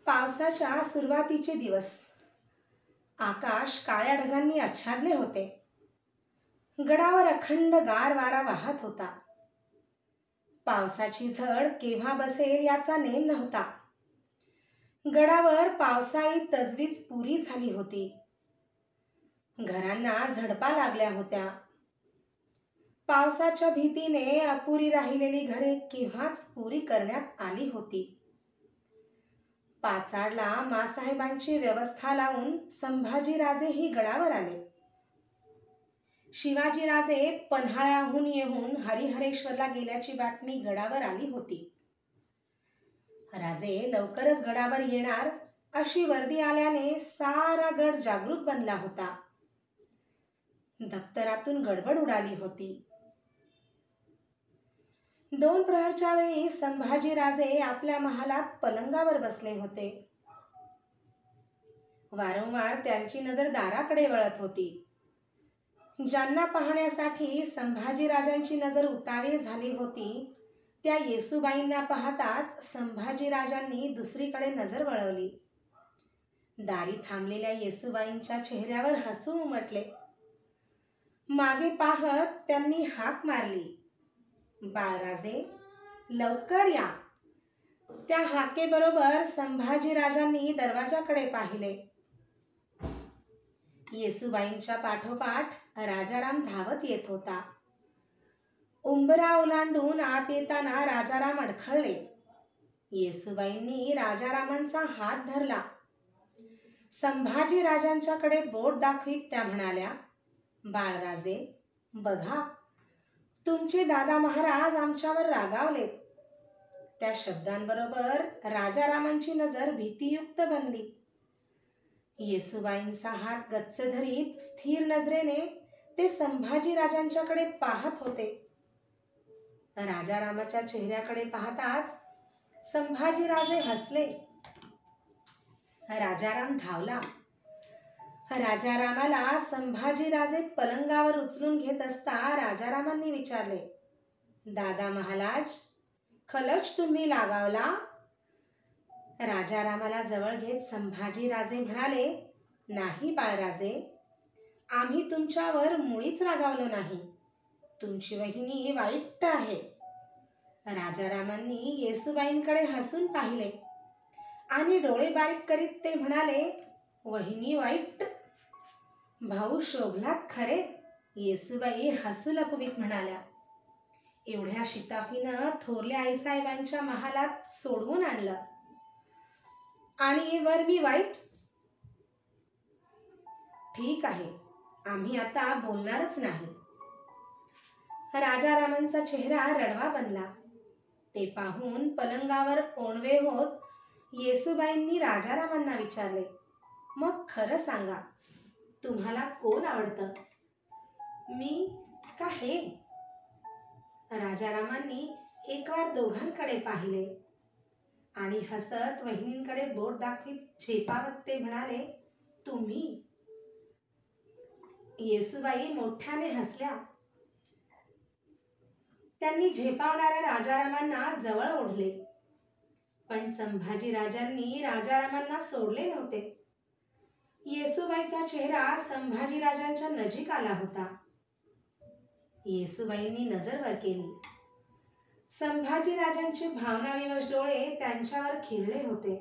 पावसाच्या सुरुवातीचे दिवस. आकाश काळ्या ढगांनी आच्छादले होते. गडावर अखंड गार वारा वाहत होता. पावसाची झड केव्हा बसेल याचा नेम नव्हता. गडावर पावसाळी तजवीज पुरी झाली होती. घरांना झडपा लागल्या होत्या. पावसाच्या भीतीने अपुरी राहिलेली घरे केव्हाच पुरी करण्यात आली होती. पाचाडला मासाहेबांची व्यवस्था लावून संभाजीराजेही गडावर आले. शिवाजीराजे पन्हाळ्याहून येऊन हरिहरेश्वरला गेल्याची बातमी गडावर आली होती. राजे लवकरच गडावर येणार अशी वर्दी आल्याने सारा गड जागरूक बनला होता. दप्तरातून गडबड उडाली होती. 2 प्रहरच्या वेळी संभाजीराजे आपल्या महालात पलंगावर बसले होते. वारंवार त्यांची नजर दाराकडे वळत होती. ज्यांना पाहण्यासाठी संभाजीराजांची नजर उतावीळ झाली होती त्या येसूबाईंना पाहताच संभाजीराजांनी दुसरीकडे नजर वळवली. दारी थांबलेल्या येसूबाईंच्या चेहऱ्यावर हसू उमटले. मागे पाहत त्यांनी हाक मारली, "बाळराजे, लवकर या." त्या हाकेबरोबर संभाजीराजांनी दरवाजाकडे पाहिले. येसूबाईंच्या पाठोपाठ राजाराम धावत येत होता. उंबरा ओलांडून आत येताना राजाराम अडखळले. येसूबाईंनी राजारामांचा हात धरला. संभाजीराजांच्याकडे बोट दाखवीत त्या म्हणाल्या, "बाळराजे, बघा, तुमचे दादा महाराज आमच्यावर रागावलेत." त्या शब्दांबरोबर राजारामांची नजर भीतीयुक्त बनली. येसूबाईंचा हात गच्च धरीत स्थिर नजरेने ते संभाजीराजांच्याकडे पाहत होते. राजारामाच्या चेहऱ्याकडे पाहताच संभाजीराजे हसले. राजाराम धावला. राजारामाला संभाजीराजे पलंगावर उचलून घेत असता राजारामांनी विचारले, "दादा महाराज, खलच तुम्ही लागावला?" राजारामाला जवळ घेत संभाजीराजे म्हणाले, "नाही बाळराजे, आम्ही तुमच्यावर मुळीच रागावलो नाही. तुमची वहिनी वाईट आहे." राजारामांनी येसूबाईंकडे हसून पाहिले आणि डोळे बारीक करीत ते म्हणाले, "वहिनी वाईट? भाऊ शोभलात खरे." येसूबाई हसू लपवीत म्हणाल्या, "एवढ्या शिताफीनं थोरल्या आईसाहेबांच्या महालात सोडवून आणलं आणि वर मी वाईट? ठीक आहे, आम्ही आता बोलणारच नाही." राजारामांचा चेहरा रडवा बनला. ते पाहून पलंगावर ओणवे होत येसूबाईंनी राजारामांना विचारले, "मग खरं सांगा, तुम्हाला कोण आवडतं, मी का हे?" राजारामांनी एकवार दोघांकडे पाहिले आणि हसत वहिनींकडे बोट दाखवीत झेपावत ते म्हणाले, "तुम्ही?" येसूबाई मोठ्याने हसल्या. त्यांनी झेपावणाऱ्या राजारामांना जवळ ओढले. पण संभाजीराजांनी राजारामांना सोडले नव्हते. येसूबाईचा चेहरा संभाजीराजांच्या नजीक आला होता. येसूबाईंनी नजर वर केली. संभाजीराजांचे भावनाविवश डोळे त्यांच्यावर खिळले होते.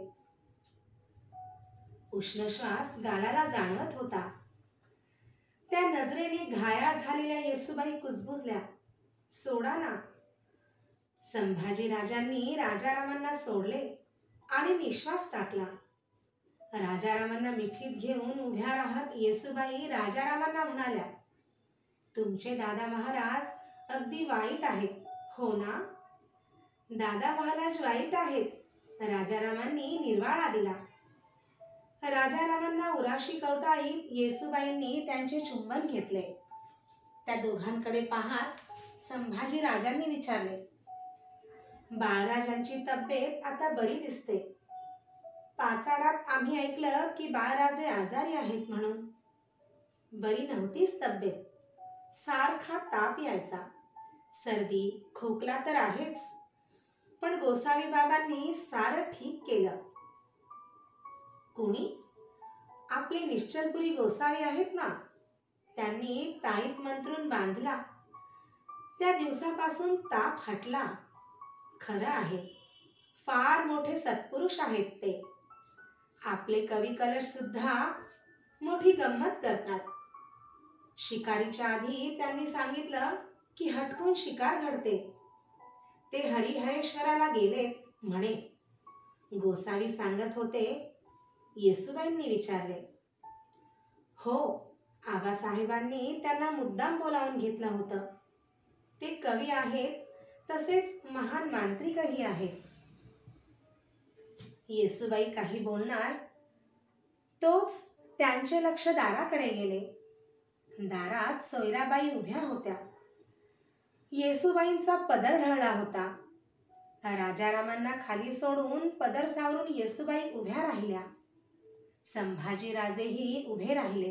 उष्ण श्वास गालाला जाणवत होता. त्या नजरेने घायाळ झालेल्या येसूबाई कुजबुजल्या, "सोडा ना." संभाजीराजांनी राजारामांना सोडले आणि निश्वास टाकला. राजारामांना मिठीत घेऊन उभ्या राहत येसूबाई राजारामांना म्हणाल्या, "तुमचे दादा महाराज अगदी वाईट आहेत, हो ना?" "दादा महाराज वाईट आहेत." राजारामांनी निर्वाळा दिला. राजारामांना उराशी कवटाळीत येसूबाईंनी त्यांचे चुंबन घेतले. त्या दोघांकडे पाहत संभाजीराजांनी विचारले, "बाळराजांची तब्येत आता बरी दिसते. पाचाडात आम्ही ऐकलं की बाळराजे आजारी आहेत म्हणून." "बरी नव्हतीच तब्येत. सारखा ताप यायचा. सर्दी खोकला तर आहेच, पण गोसावी बाबांनी सारं ठीक केलं." कोणी? आपले निश्चलपुरी गोसावी आहेत ना, त्यांनी ताईत मंत्रून बांधला. त्या दिवसापासून ताप हटला. खरं आहे, फार मोठे सत्पुरुष आहेत ते. आपले कवी कलश सुद्धा मोठी गंमत करतात. शिकारीच्या आधी त्यांनी सांगितलं की हटकून शिकार घडते. ते हरिहरेश्वराला गेलेत म्हणे. गोसावी सांगत होते. येसूबाईंनी विचारले. हो, आबासाहेबांनी त्यांना मुद्दाम बोलावून घेतलं होतं. ते कवी आहेत, तसेच महान मांत्रिकही आहेत. येसूबाई काही बोलणार तोच त्यांचे लक्ष दाराकडे गेले. दारात सोयराबाई उभ्या होत्या. येसूबाईंचा पदर ढळला होता. राजारामांना खाली सोडून पदर सावरून येसूबाई उभ्या राहिल्या. संभाजीराजेही उभे राहिले.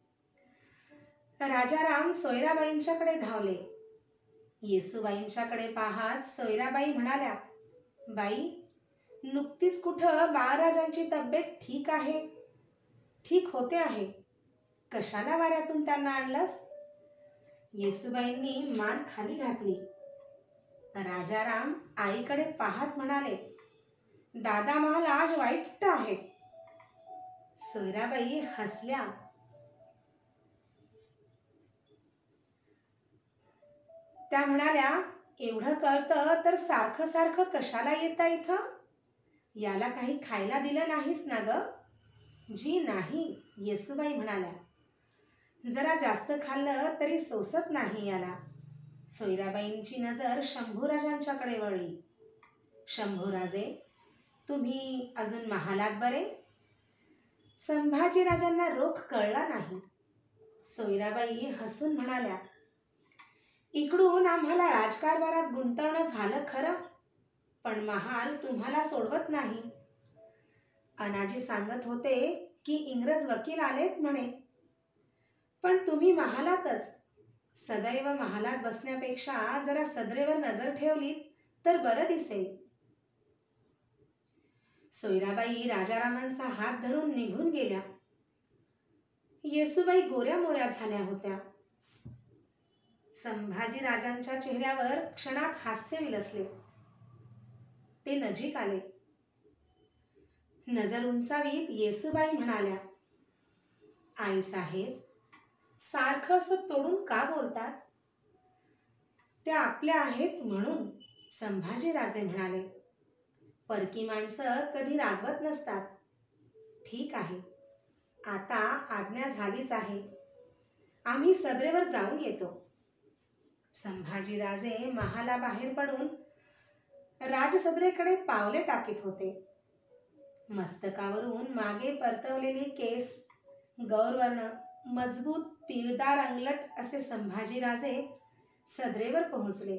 राजाराम सोयराबाईंच्याकडे धावले. येसूबाईंच्याकडे पाहत सोयराबाई म्हणाल्या, बाई, नुकतीच कुठं बाळराजांची तब्येत ठीक आहे? ठीक होते आहे. कशाला वाऱ्यातून त्यांना आणलंस? येसूबाईंनी मान खाली घातली. राजाराम आईकडे पाहत म्हणाले, दादा महाराज वाईट आहे. सोयराबाई हसल्या. त्या म्हणाल्या, एवढं कळतं तर सारखं सारखं कशाला येता इथं? याला काही खायला दिलं नाहीस ना ग? जी नाही, येसूबाई म्हणाल्या. जरा जास्त खाल्लं तरी सोसत नाही याला. सोयराबाईंची नजर शंभूराजांच्याकडे वळली. शंभूराजे, तुम्ही अजून महालात बरे? संभाजीराजांना रोख कळला नाही. सोयराबाई हसून म्हणाल्या, इकडून आम्हाला राजकारभारात गुंतवणं झालं खरं, पण महाल तुम्हाला सोडवत नाही. अनाजी सांगत होते की इंग्रज वकील आलेत म्हणे. पण तुम्ही महालातच. सदैव महालात बसण्यापेक्षा जरा सदरेवर नजर ठेवली तर बरं दिसेल. सोयराबाई राजारामांचा हात धरून निघून गेल्या. येसूबाई गोऱ्या मोऱ्या झाल्या होत्या. संभाजीराजांच्या चेहऱ्यावर क्षणात हास्य विलसले. ते नजीक आले. नजर उंचावीत येसूबाई म्हणाल्या, आईसाहेब, सारखं असं तोडून का बोलतात? त्या आपल्या आहेत म्हणून. संभाजीराजे म्हणाले, परकी माणसं कधी रागवत नसतात. ठीक आहे, आता आज्ञा झालीच आहे. आम्ही सदरेवर जाऊन येतो. संभाजीराजे महालाबाहेर पडून राजसदरेकडे पावले टाकीत होते. मस्तकावरून मागे परतवलेले केस, गौरवर्ण, मजबूत पिरदार अंगलट असे संभाजीराजे सदरेवर पोहोचले.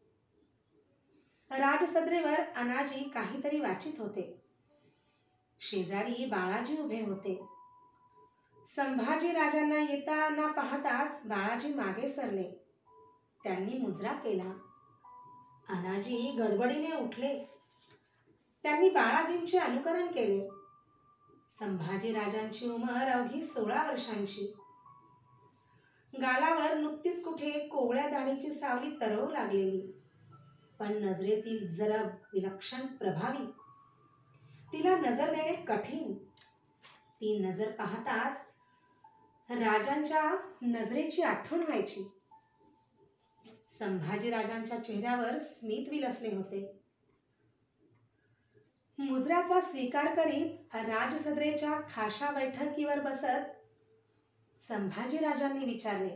राजसदरेवर अनाजी काहीतरी वाचित होते. शेजारी बाळाजी उभे होते. संभाजीराजांना येताना पाहताच बाळाजी मागे सरले. त्यांनी मुजरा केला. अनाजी गडबडीने उठले. त्यांनी बाळाजींचे अनुकरण केले. संभाजीराजांची उमर अवघी 16 वर्षांची. गालावर नुकतीच कुठे कोवळ्या दाढीची सावली तरळू लागलेली, पण नजरेतील जरब विलक्षण प्रभावी. तिला नजर देणे कठीण. ती नजर पाहताच राजांच्या नजरेची आठवण व्हायची. संभाजीराजांच्या चेहऱ्यावर स्मित विलसले होते. मुजऱ्याचा स्वीकार करीत राजसदरेच्या खाशा बैठकीवर बसत संभाजीराजांनी विचारले,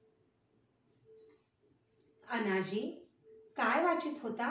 अनाजी, काय वाचित होता?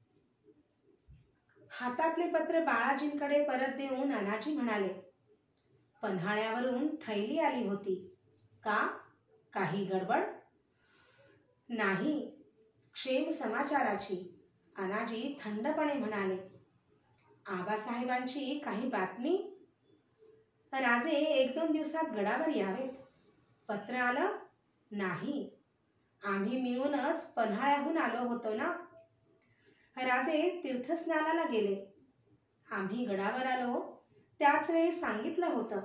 हातातले पत्र बाळाजींकडे परत देऊन अनाजी म्हणाले, पन्हाळ्यावरून थैली आली होती. का? काही गडबड? नाही, क्षेम समाचाराची. अनाजी थंडपणे म्हणाले. आबासाहेबांची काही बातमी? राजे 1-2 दिवसात गडावर यावेत. पत्र आलं? नाही, आम्ही मिळूनच पन्हाळ्याहून आलो होतो ना. राजे तीर्थस्नानाला गेले. आम्ही गडावर आलो त्याच वेळी सांगितलं होतं,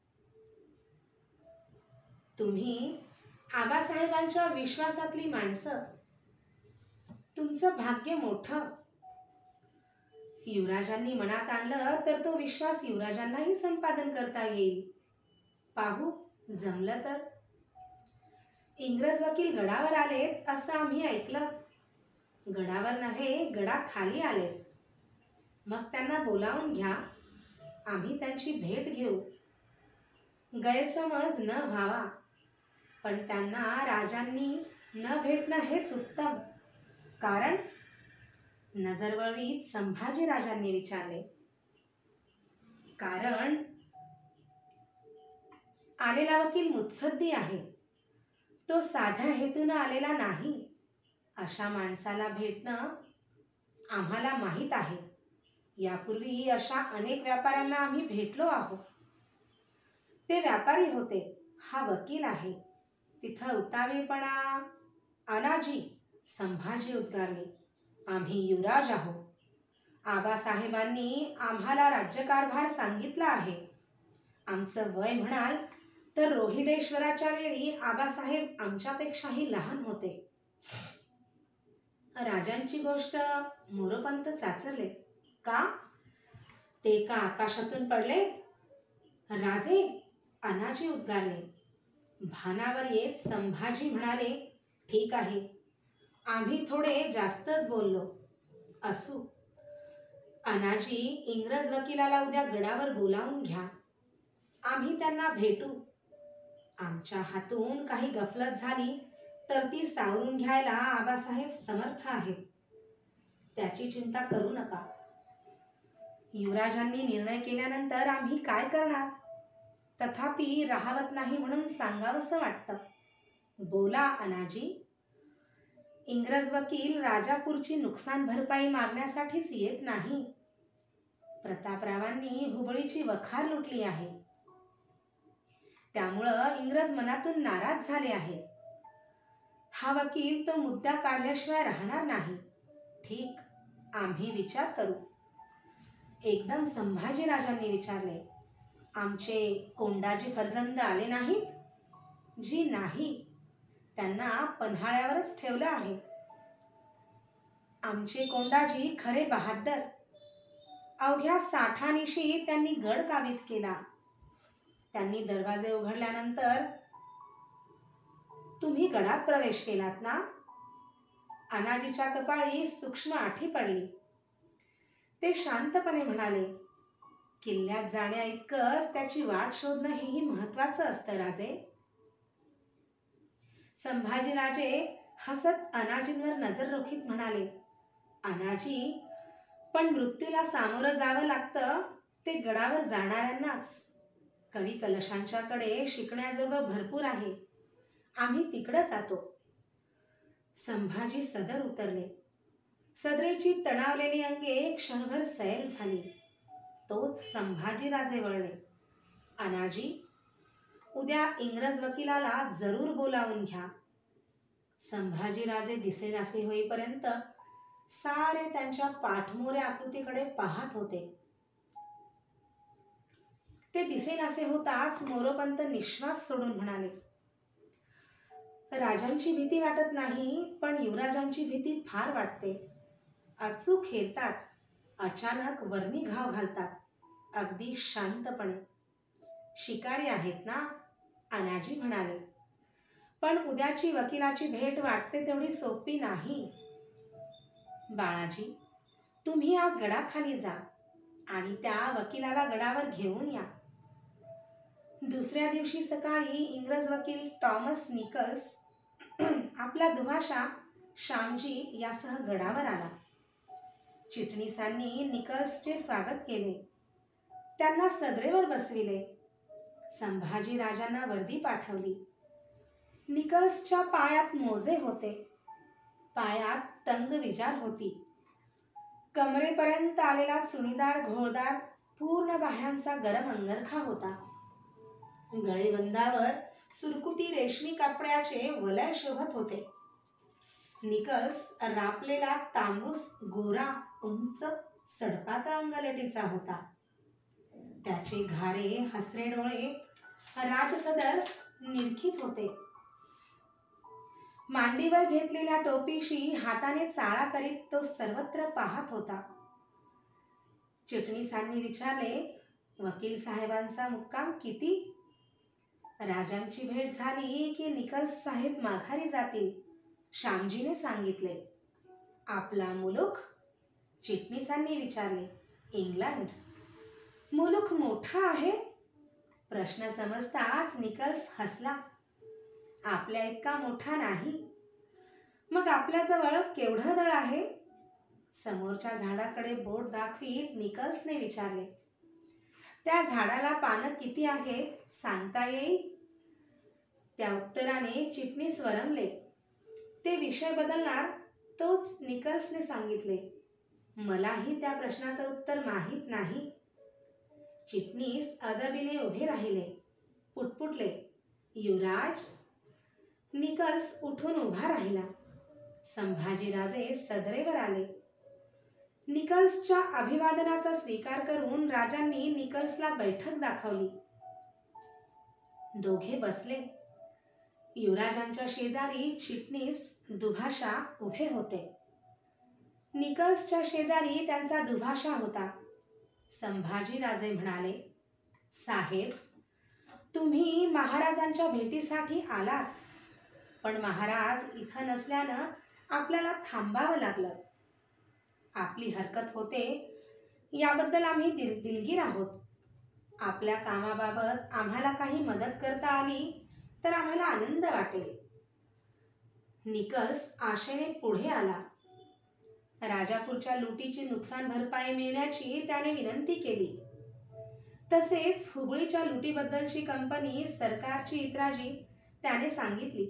तुम्ही आबासाहेबांच्या विश्वासातली माणसं, तुमचं भाग्य मोठं. युवराजांनी मनात आणलं तर तो विश्वास युवराजांनाही संपादन करता येईल. पाहू जमलं तर. इंग्रज वकील गडावर आलेत असं आम्ही ऐकलं. गडावर नव्हे, गडाखाली आलेत. मग त्यांना बोलावून घ्या, आम्ही त्यांची भेट घेऊ. गैरसमज न व्हावा, पण त्यांना राजांनी न भेटणं हेच उत्तम. कारण नजर वळवीत संभाजी राजांनी विचारले. कारण आलेला वकील मुत्सद्दी आहे, तो साध्या हेतून आलेला नाही. अशा माणसाला भेटणं आम्हाला माहीत आहे. यापूर्वी अशा अनेक व्यापाऱ्यांना आम्ही भेटलो आहोत. ते व्यापारी होते, हा वकील आहे. तिथं उतावीळपणा. अनाजी, संभाजी उद्गारले. आम्ही युवराज आहोत. आबासाहेबांनी आम्हाला राज्यकारभार सांगितला आहे. आमचं वय म्हणाल तर रोहिडेश्वराच्या वेळी आबासाहेब आमच्यापेक्षाही लहान होते. राजांची गोष्ट मोरोपंत चाचरले. का? ते का आकाशातून पडले? राजे, अनाजी उद्गारले. भानावर येत संभाजी म्हणाले, ठीक आहे, आम्ही थोडे जास्तच बोललो. असू. अनाजी, इंग्रज वकिलाला उद्या गडावर बोलावून घ्या, आम्ही त्यांना भेटू. आमच्या हातून काही गफलत झाली तर ती सावरून घ्यायला आबासाहेब समर्थ आहेत. त्याची चिंता करू नका. युवराजांनी निर्णय केल्यानंतर आम्ही काय करणार? तथापि राहवत नाही म्हणून सांगावंसं वाटतं. बोला अनाजी. इंग्रज वकील राजापूरची नुकसान भरपाई मागण्यासाठीच येत नाही. प्रतापरावांनी हुबळीची वखार लुटली आहे. त्यामुळं इंग्रज मनातून नाराज झाले आहेत. हा वकील तो मुद्दा काढल्याशिवाय राहणार नाही. ठीक, आम्ही विचार करू. एकदम संभाजी राजांनी विचारले. आमचे कोंडाजी फर्जंद आले नाहीत? जी नाही, त्यांना पन्हाळ्यावरच ठेवलं आहे. आमचे कोंडाजी खरे बहाद्दर. अवघ्या 60 त्यांनी गड काबीज केला. त्यांनी दरवाजे उघडल्यानंतर तुम्ही गडात प्रवेश केलात ना? अनाजीच्या कपाळी सूक्ष्म आठी पडली. ते शांतपणे म्हणाले, किल्ल्यात जाण्या इतकंच त्याची वाट शोधणं हेही महत्वाचं असतं राजे. संभाजीराजे हसत अनाजींवर नजर रोखीत म्हणाले, अनाजी, पण मृत्यूला सामोरं जावं लागतं ते गडावर जाणाऱ्यांनाच. कवी कलशांच्याकडे शिकण्याजोगं भरपूर आहे. आम्ही तिकडं जातो. संभाजी सदर उतरले. सदरेची तणावलेली अंगे क्षणभर सैल झाली. तोच संभाजीराजे वळले. अनाजी, उद्या इंग्रज वकिलाला जरूर बोलावून घ्या. संभाजीराजे दिसेनासे होईपर्यंत सारे त्यांच्या पाठमोऱ्या आकृतीकडे पाहत होते. ते दिसेनासे होताच मोरोपंत निश्वास सोडून म्हणाले, राजांची भीती वाटत नाही, पण युवराजांची भीती फार वाटते. अचूक हेरतात, अचानक वर्णी घाव घालतात, अगदी शांतपणे. शिकारी आहेत ना? अनाजी म्हणाले. पण उद्याची वकिलाची भेट वाटते तेवढी सोपी नाही. बाळाजी, तुम्ही आज गडाखाली जा आणि त्या वकिलाला गडावर घेऊन या. दुसऱ्या दिवशी सकाळी इंग्रज वकील टॉमस निकल्स आपला दुभाषा श्यामजी यासह गडावर आला. चिटणीसांनी निकल्सचे स्वागत केले. त्यांना सदरेवर बसविले. संभाजी राजांना वर्दी पाठवली. निकल्सच्या पायात मोजे होते. पायात तंग विजार होती. कमरेपर्यंत आलेला चुणीदार घोळदार पूर्ण बाह्यांचा गरम अंगरखा होता. गळेबंदावर सुरकुती रेशमी कपड्याचे वलय शोभत होते. निकल्स रापलेला तांबूस गोरा उंच सडपातळ अंगलटीचा होता. त्याचे घारे हसरे डोळे राजसदर निरखित होते. मांडीवर घेतलेल्या टोपीशी हाताने चाळा करीत तो सर्वत्र पाहत होता. चिटणीसांनी विचारले, वकील साहेबांचा मुक्काम किती? राजांची भेट झाली की निकल्स साहेब माघारी जातील, श्यामजीने सांगितले. आपला मुलूक? चिटणीसांनी विचारले. इंग्लंड. मुलूक मोठा आहे? प्रश्न समजताच निकल्स हसला. आपल्या इतका मोठा नाही. मग आपल्याजवळ केवढं दळ आहे? समोरच्या झाडाकडे बोट दाखवीत निकल्सने विचारले. त्या झाडाला पानं किती आहेत सांगता येईल? त्या उत्तराने चिटणीस वरमले. ते विषय बदलणार तोच निकल्सने सांगितले. मलाही त्या प्रश्नाचं उत्तर माहीत नाही. चिटणीस अदबीने उभे राहिले, पुटपुटले. युवराज. निकल्स उठून उभा राहिला. संभाजीराजे सदरेवर आले. निकल्सच्या अभिवादनाचा स्वीकार करून राजांनी निकल्सला बैठक दाखवली. दोघे बसले. युवराजांच्या शेजारी चिटणीस दुभाषा उभे होते. निकल्सच्या शेजारी त्यांचा दुभाषा होता. संभाजीराजे म्हणाले, साहेब, तुम्ही महाराजांच्या भेटीसाठी आलात, पण महाराज इथं नसल्यानं आपल्याला थांबावं लागलं. आपली हरकत होते याबद्दल आम्ही दिलगीर आहोत. आपल्या कामाबाबत आम्हाला काही मदत करता आली तर आम्हाला आनंद वाटेल. निकल्स आशेने पुढे आला. राजापूरच्या लुटीची नुकसान भरपाई मिळण्याची त्याने विनंती केली. तसेच हुबळीच्या लुटीबद्दलची कंपनी सरकारची इतराजी त्याने सांगितली.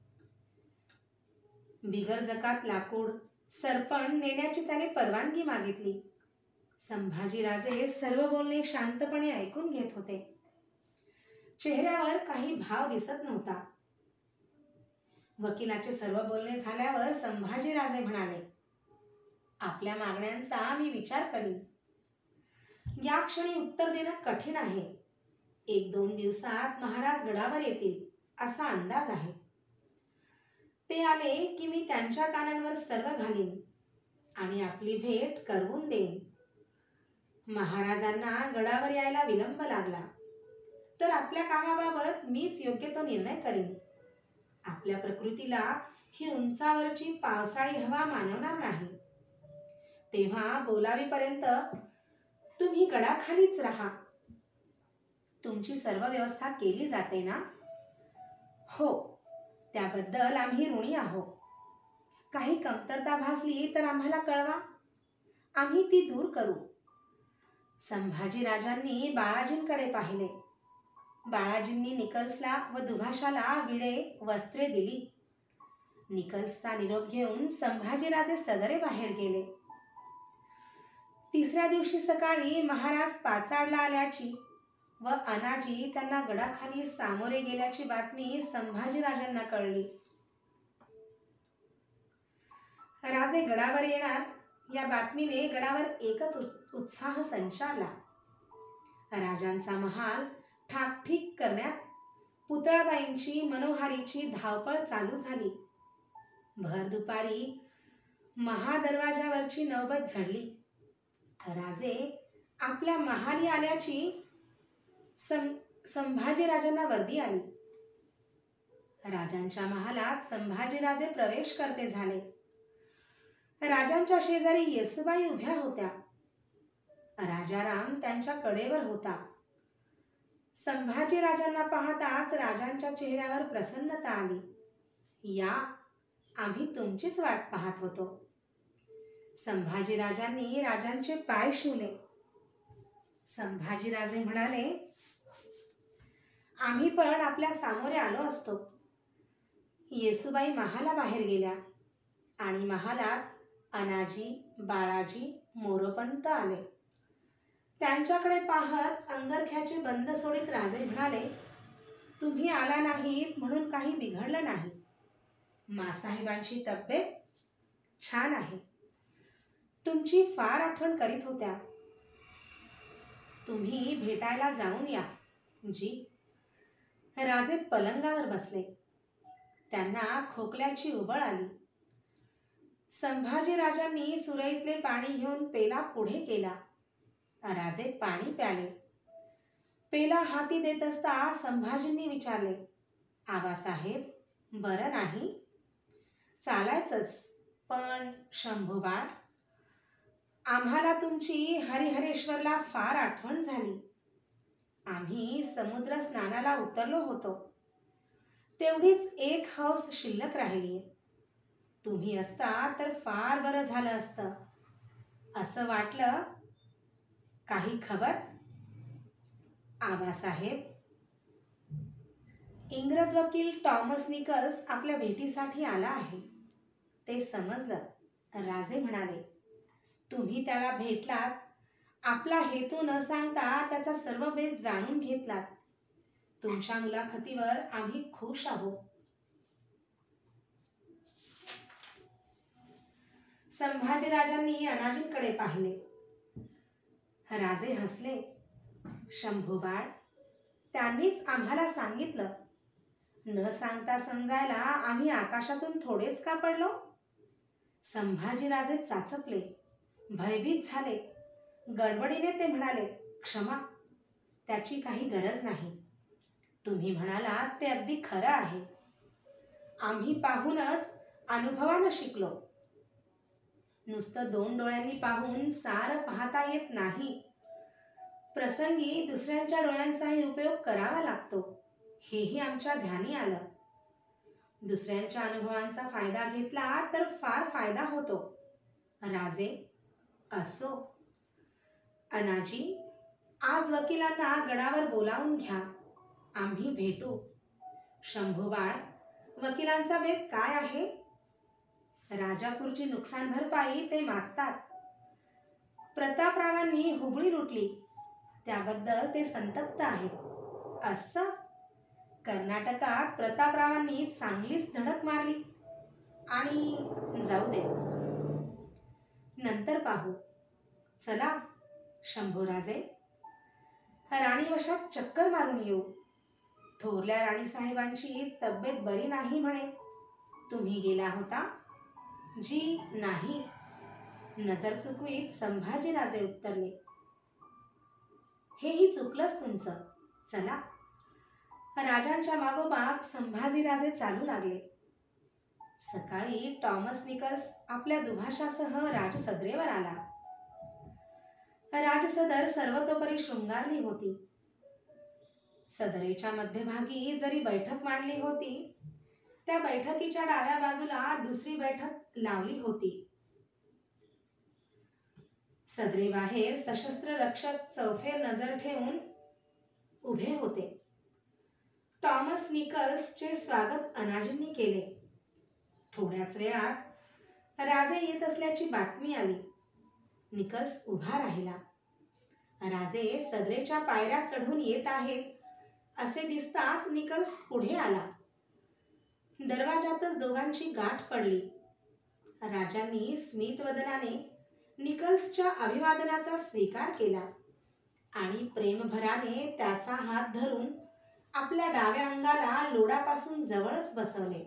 बिगर जकात लाकूड, सरपण नेण्याची त्याने परवानगी मागितली. संभाजीराजे सर्व बोलणे शांतपणे ऐकून घेत होते. चेहऱ्यावर काही भाव दिसत नव्हता. वकिलाचे सर्व बोलणे झाल्यावर संभाजीराजे म्हणाले, आपल्या मागण्यांचा मी विचार करीन. या क्षणी उत्तर देणं कठीण आहे. 1-2 दिवसात महाराज गडावर येतील असा अंदाज आहे. ते आले की मी त्यांच्या कानांवर सर्व घालीन आणि आपली भेट करवून देईन. महाराजांना गडावर यायला विलंब लागला तर आपल्या कामाबाबत मीच योग्य तो निर्णय करीन. आपल्या प्रकृतीला ही उंचावरची पावसाळी हवा मानवणार नाही. तेव्हा बोलावीपर्यंत तुम्ही गडाखालीच राहा. तुमची सर्व व्यवस्था केली जाते ना? हो, त्याबद्दल आम्ही ऋणी आहोत. काही कमतरता भासली तर आम्हाला कळवा, आम्ही ती दूर करू. संभाजीराजांनी बाळाजींकडे पाहिले. बाळाजींनी निकल्सला व दुभाषाला विडे वस्त्रे दिली. निकल्सचा निरोप घेऊन संभाजीराजे सदरे बाहेर गेले. 3ऱ्या दिवशी सकाळी महाराज पाचाडला आल्याची व अनाजी त्यांना गडाखाली सामोरे गेल्याची बातमी संभाजीराजांना कळली. राजे गडावर येणार या बातमीने गडावर एकच उत्साह संचारला. राजांचा महाल ठाकठीक करण्यात पुतळाबाईंची मनोहारीची धावपळ चालू झाली. भर दुपारी महादरवाजावरची नौबत झडली. राजे आपल्या महाली आल्याची संभाजीराजांना वर्दी आली. राजांच्या महालात संभाजीराजे प्रवेश करते झाले. राजांच्या शेजारी येसूबाई उभ्या होत्या. राजाराम त्यांच्या कडेवर होता. संभाजीराजांना पाहताच राजांच्या चेहऱ्यावर प्रसन्नता आली. या, आम्ही तुमचीच वाट पाहत होतो. संभाजीराजांनी राजांचे पाय शिवले. संभाजीराजे म्हणाले, आम्ही पण आपल्या सामोरे आलो असतो. येसूबाई महालाबाहेर गेल्या आणि महालात अनाजी, बाळाजी, मोरोपंत आले. त्यांच्याकडे पाहत अंगरख्याचे बंद सोडीत राजे म्हणाले, तुम्ही आला नाहीत म्हणून काही बिघडलं नाही. मासाहेबांची तब्येत छान आहे. तुमची फार आठवण करीत होत्या. तुम्ही भेटायला जाऊन या जी. राजे पलंगावर बसले. त्यांना खोकल्याची उबळ आली. संभाजीराजांनी सुरईतले पाणी घेऊन पेला पुढे केला. राजे पाणी प्याले. पेला हाती देत असता संभाजींनी विचारले, आबासाहेब बरं नाही? चालायचंच, पण शंभूबाळ, आम्हाला तुमची हरिहरेश्वरला फार आठवण झाली. आम्ही समुद्र स्नानाला उतरलो होतो. तेवढीच एक हौस शिल्लक राहिली. तुम्ही असता तर फार बरं झालं असतं. असं वाटलं. काही खबर? आबासाहेब, इंग्रज वकील टॉमस निकल्स आपल्या भेटीसाठी आला आहे. ते समजलं. राजे म्हणाले, तुम्ही त्याला भेटलात, आपला हेतू न सांगता त्याचा सर्व भेद जाणून घेतलात. तुमच्या मुलाखतीवर आम्ही खुश आहोत. संभाजीराजांनी अनाजींकडे पाहिले. राजे हसले. शंभूबाळ, त्यांनीच आम्हाला सांगितलं. न सांगता समजायला आम्ही आकाशातून थोडेच का पडलो? संभाजीराजे चाचपले, भयभीत झाले. गडबडीने ते म्हणाले, क्षमा, त्याची काही गरज नाही. तुम्ही म्हणालात ते अगदी खरं आहे. आम्ही पाहूनच अनुभवानं शिकलो. नुसतं 2 डोळ्यांनी पाहून सारं पाहता येत नाही. प्रसंगी दुसऱ्यांच्या डोळ्यांचाही उपयोग करावा लागतो, हेही आमच्या ध्यानी आलं. दुसऱ्यांच्या अनुभवांचा फायदा घेतला तर फार फायदा होतो. राजे, असो. अनाजी, आज वकिलांना गडावर बोलावून घ्या. आम्ही भेटू. शंभूबाळ, वकिलांचा भेद काय आहे? राजापूरची नुकसान भरपाई ते मागतात. प्रतापरावांनी हुबळी लुटली, त्याबद्दल ते संतप्त आहेत. असं? कर्नाटकात प्रतापरावांनी चांगलीच धडक मारली. आणि जाऊ दे, नंतर पाहू. चला शंभूराजे, राणीवशात चक्कर मारून येऊ. थोरल्या राणीसाहेबांची तब्येत बरी नाही म्हणे. तुम्ही गेला होता? जी नाही. नजर चुकवीत संभाजीराजे उत्तरले. हेही चुकलंच तुमचं. चला. राजांच्या मागोमाग संभाजीराजे चालू लागले. सकाळी टॉमस निकल्स आपल्या दुभाषासह राजसदरेवर आला. राजसदर सर्वतोपरी शृंगारली होती. सदरेच्या मध्यभागी जरी बैठक मांडली होती, त्या बैठकीच्या डाव्या बाजूला दुसरी बैठक लावली होती. सदरेबाहेर सशस्त्र रक्षक चौफेर नजर ठेवून उभे होते. टॉमस निकल्सचे स्वागत अनाजींनी केले. थोड्याच वेळात राजे येत असल्याची बातमी आली. निकल्स उभा राहिला. राजे सदरेच्या पायऱ्या चढून येत आहेत असे दिसताच निकल्स पुढे आला. दरवाजातच दोघांची गाठ पडली. राजांनी स्मितवदनाने निकल्सच्या अभिवादनाचा स्वीकार केला आणि प्रेमभराने त्याचा हात धरून आपल्या डाव्या अंगाला लोडापासून जवळच बसवले.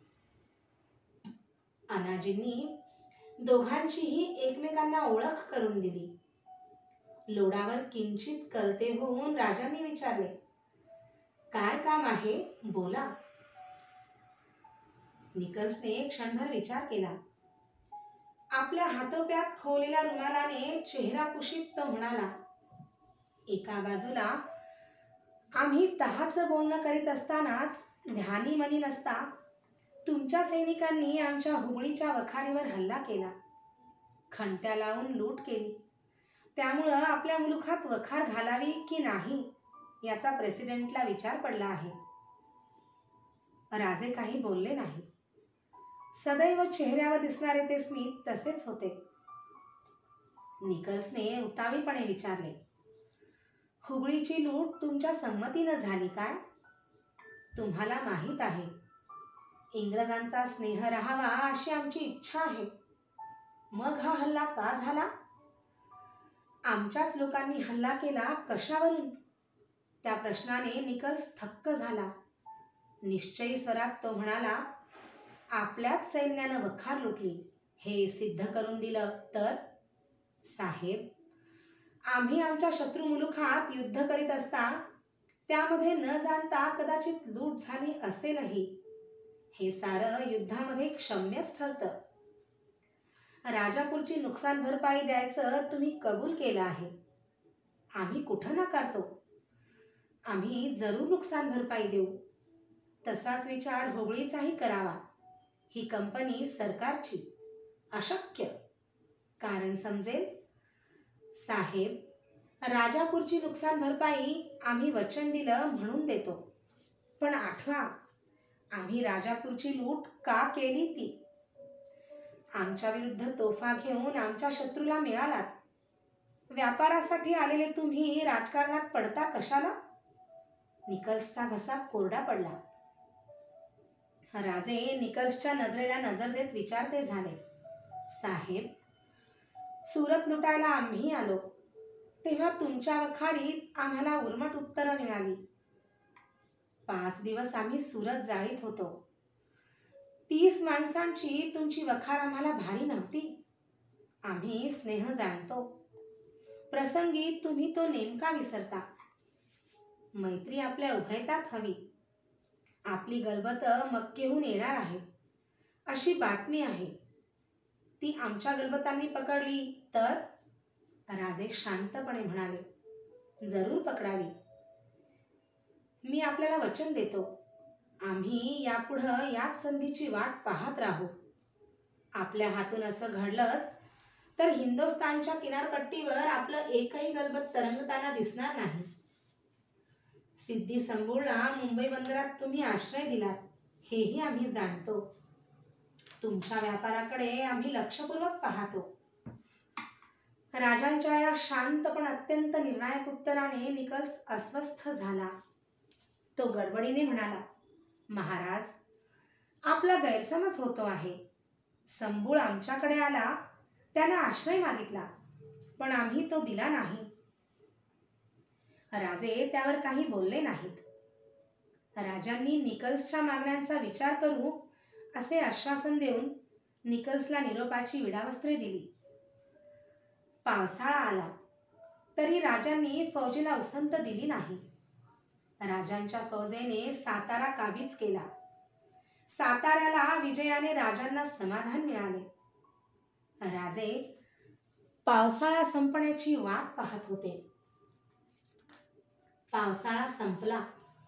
अनाजींनी दोघांचीही एकमेकांना ओळख करून दिली. लोडावर किंचित कलते होऊन राजांनी विचारले, काय काम आहे? बोला. निकल्सने क्षणभर विचार केला. आपल्या हातोप्यात खोवलेल्या रुमालाने चेहरा पुशीत तो म्हणाला, एका बाजूला आम्ही तहाचं बोलणं करीत असतानाच ध्यानी मनी नसता तुमच्या सैनिकांनी आमच्या हुबळीच्या वखारीवर हल्ला केला. खंट्या लावून लूट केली. त्यामुळं आपल्या मुलुखात वखार घालावी की नाही याचा प्रेसिडेंटला विचार पडला आहे. राजे काही बोलले नाही. सदैव चेहऱ्यावर दिसणारे ते स्मित तसेच होते. निकल्सने उतावीपणे विचारले, हुबळीची लूट तुमच्या संमतीनं झाली काय? तुम्हाला माहीत आहे, इंग्रजांचा स्नेह राहावा अशी आमची इच्छा आहे. मग हा हल्ला का झाला? आमच्याच लोकांनी हल्ला केला कशावरून? त्या प्रश्नाने निकल्स थक्क झाला. निश्चयी स्वरात तो म्हणाला, आपल्याच सैन्यानं वखार लुटली हे सिद्ध करून दिलं तर? साहेब, आम्ही आमच्या शत्रू मुलुखात युद्ध करीत असता त्यामध्ये न जाणता कदाचित लूट झाली असेलही. हे सारं युद्धामध्ये क्षम्यच ठरतं. राजापूरची नुकसान भरपाई द्यायचं तुम्ही कबूल केलं आहे. आम्ही कुठं नाकारतो. आम्ही जरूर नुकसान भरपाई देऊ. तसाच विचार हुबळीचाही करावा. ही कंपनी सरकारची. अशक्य. कारण समजेल? साहेब, राजापूरची नुकसान भरपाई आम्ही वचन दिलं म्हणून देतो. पण आठवा, आम्ही राजापूरची लूट का केली ती. आमच्या विरुद्ध तोफा घेऊन आमच्या शत्रूला मिळालात. व्यापारासाठी आलेले तुम्ही राजकारणात पडता कशाला? निकल्सचा घसा कोरडा पडला. राजे निकल्सच्या नजरेला नजर देत विचारते झाले, साहेब, सुरत लुटायला आम्ही आलो तेव्हा तुमच्या वखारीत आम्हाला उर्मट उत्तरं मिळाली. 5 दिवस आम्ही सुरत जाळीत होतो. 30 माणसांची तुमची वखार आम्हाला भारी नव्हती. आम्ही स्नेह जाणतो. प्रसंगी तुम्ही तो नेमका विसरता. मैत्री आपल्या उभयतात हवी. आपली गलबतं मक्केहून येणार आहे अशी बातमी आहे. ती आमच्या गलबतांनी पकडली तर? राजे शांतपणे म्हणाले, जरूर पकडावी. मी आपल्याला वचन देतो, आम्ही यापुढं याच संधीची वाट पाहत राहू. आपल्या हातून असं घडलंच तर हिंदुस्थानच्या किनारपट्टीवर आपलं एकही गलबत तरंगताना दिसणार नाही. सिद्धी संबूळला मुंबई बंदरात तुम्ही आश्रय दिलात हेही आम्ही जाणतो. तुमच्या व्यापाराकडे आम्ही लक्षपूर्वक पाहतो. राजांच्या या शांत पण अत्यंत निर्णायक उत्तराने निकल्स अस्वस्थ झाला. तो गडबडीने म्हणाला, महाराज, आपला गैरसमज होतो आहे. संबूळ आमच्याकडे आला, त्यानं आश्रय मागितला, पण आम्ही तो दिला नाही. राजे त्यावर काही बोलले नाहीत. राजांनी निकल्सच्या मागण्यांचा विचार करू असे आश्वासन देऊन निकल्सला निरोपाची विडावस्त्रे दिली. पावसाळा आला तरी राजांनी फौजेला उसंत दिली नाही. राजांच्या फौजेने सातारा काबीज केला. साताऱ्याला विजयाने राजांना समाधान मिळाले. राजे पावसाळा संपण्याची वाट पाहत होते. पावसाळा संपला.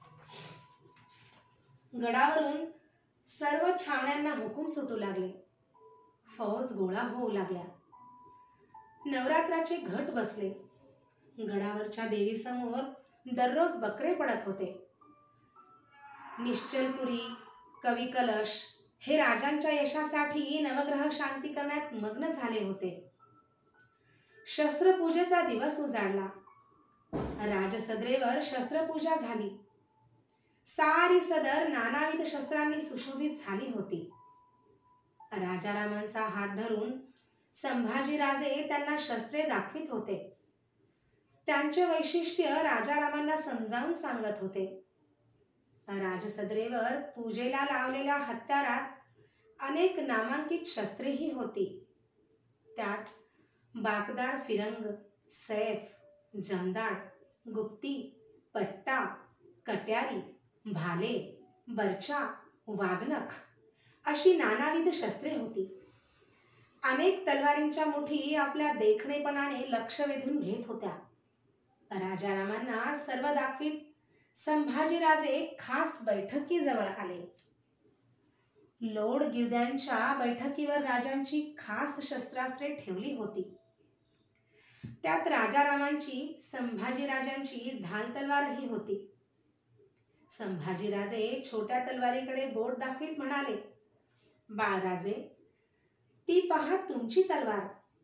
गडावरून सर्व छावण्यांना हुकूम सुटू लागले. फौज गोळा होऊ लागल्या. नवरात्राचे घट बसले. गडावरच्या देवीसमोर दररोज बकरे पडत होते. निश्चलपुरी, कवी कलश हे राजांच्या यशासाठी नवग्रह शांती करण्यात मग्न झाले होते. शस्त्रपूजेचा दिवस उजाडला. राजसदरेवर शस्त्रपूजा झाली. सारी सदर नानाविध शस्त्रांनी सुशोभित झाली होती. राजारामांचा हात धरून संभाजीराजे त्यांना शस्त्रे दाखवित होते. त्यांचे वैशिष्ट्य राजारामांना समजावून सांगत होते. राजसदरेवर पूजेला लावलेल्या हत्यारात अनेक नामांकित शस्त्रेही होती. त्यात बाकदार फिरंग, सैफ, जमदाड, गुप्ती, पट्टा, कट्यारी, भाले, बर्चा, वाघनख अशी नानाविध शस्त्रे होती. अनेक तलवारींच्या मुठी आपल्या देखणेपणाने लक्ष वेधून घेत होत्या. राजारामांना सर्व दाखवीत संभाजीराजे खास बैठकीजवळ आले. लोड गिरद्यांच्या बैठकीवर राजांची खास शस्त्रास्त्रे ठेवली होती. त्यात राजारामांची, संभाजीराजांची ढाल तलवारही होती. संभाजीराजे छोट्या तलवारीकडे बोट दाखवीत म्हणाले, बाळराजे, ती पहा तुमची तलवार.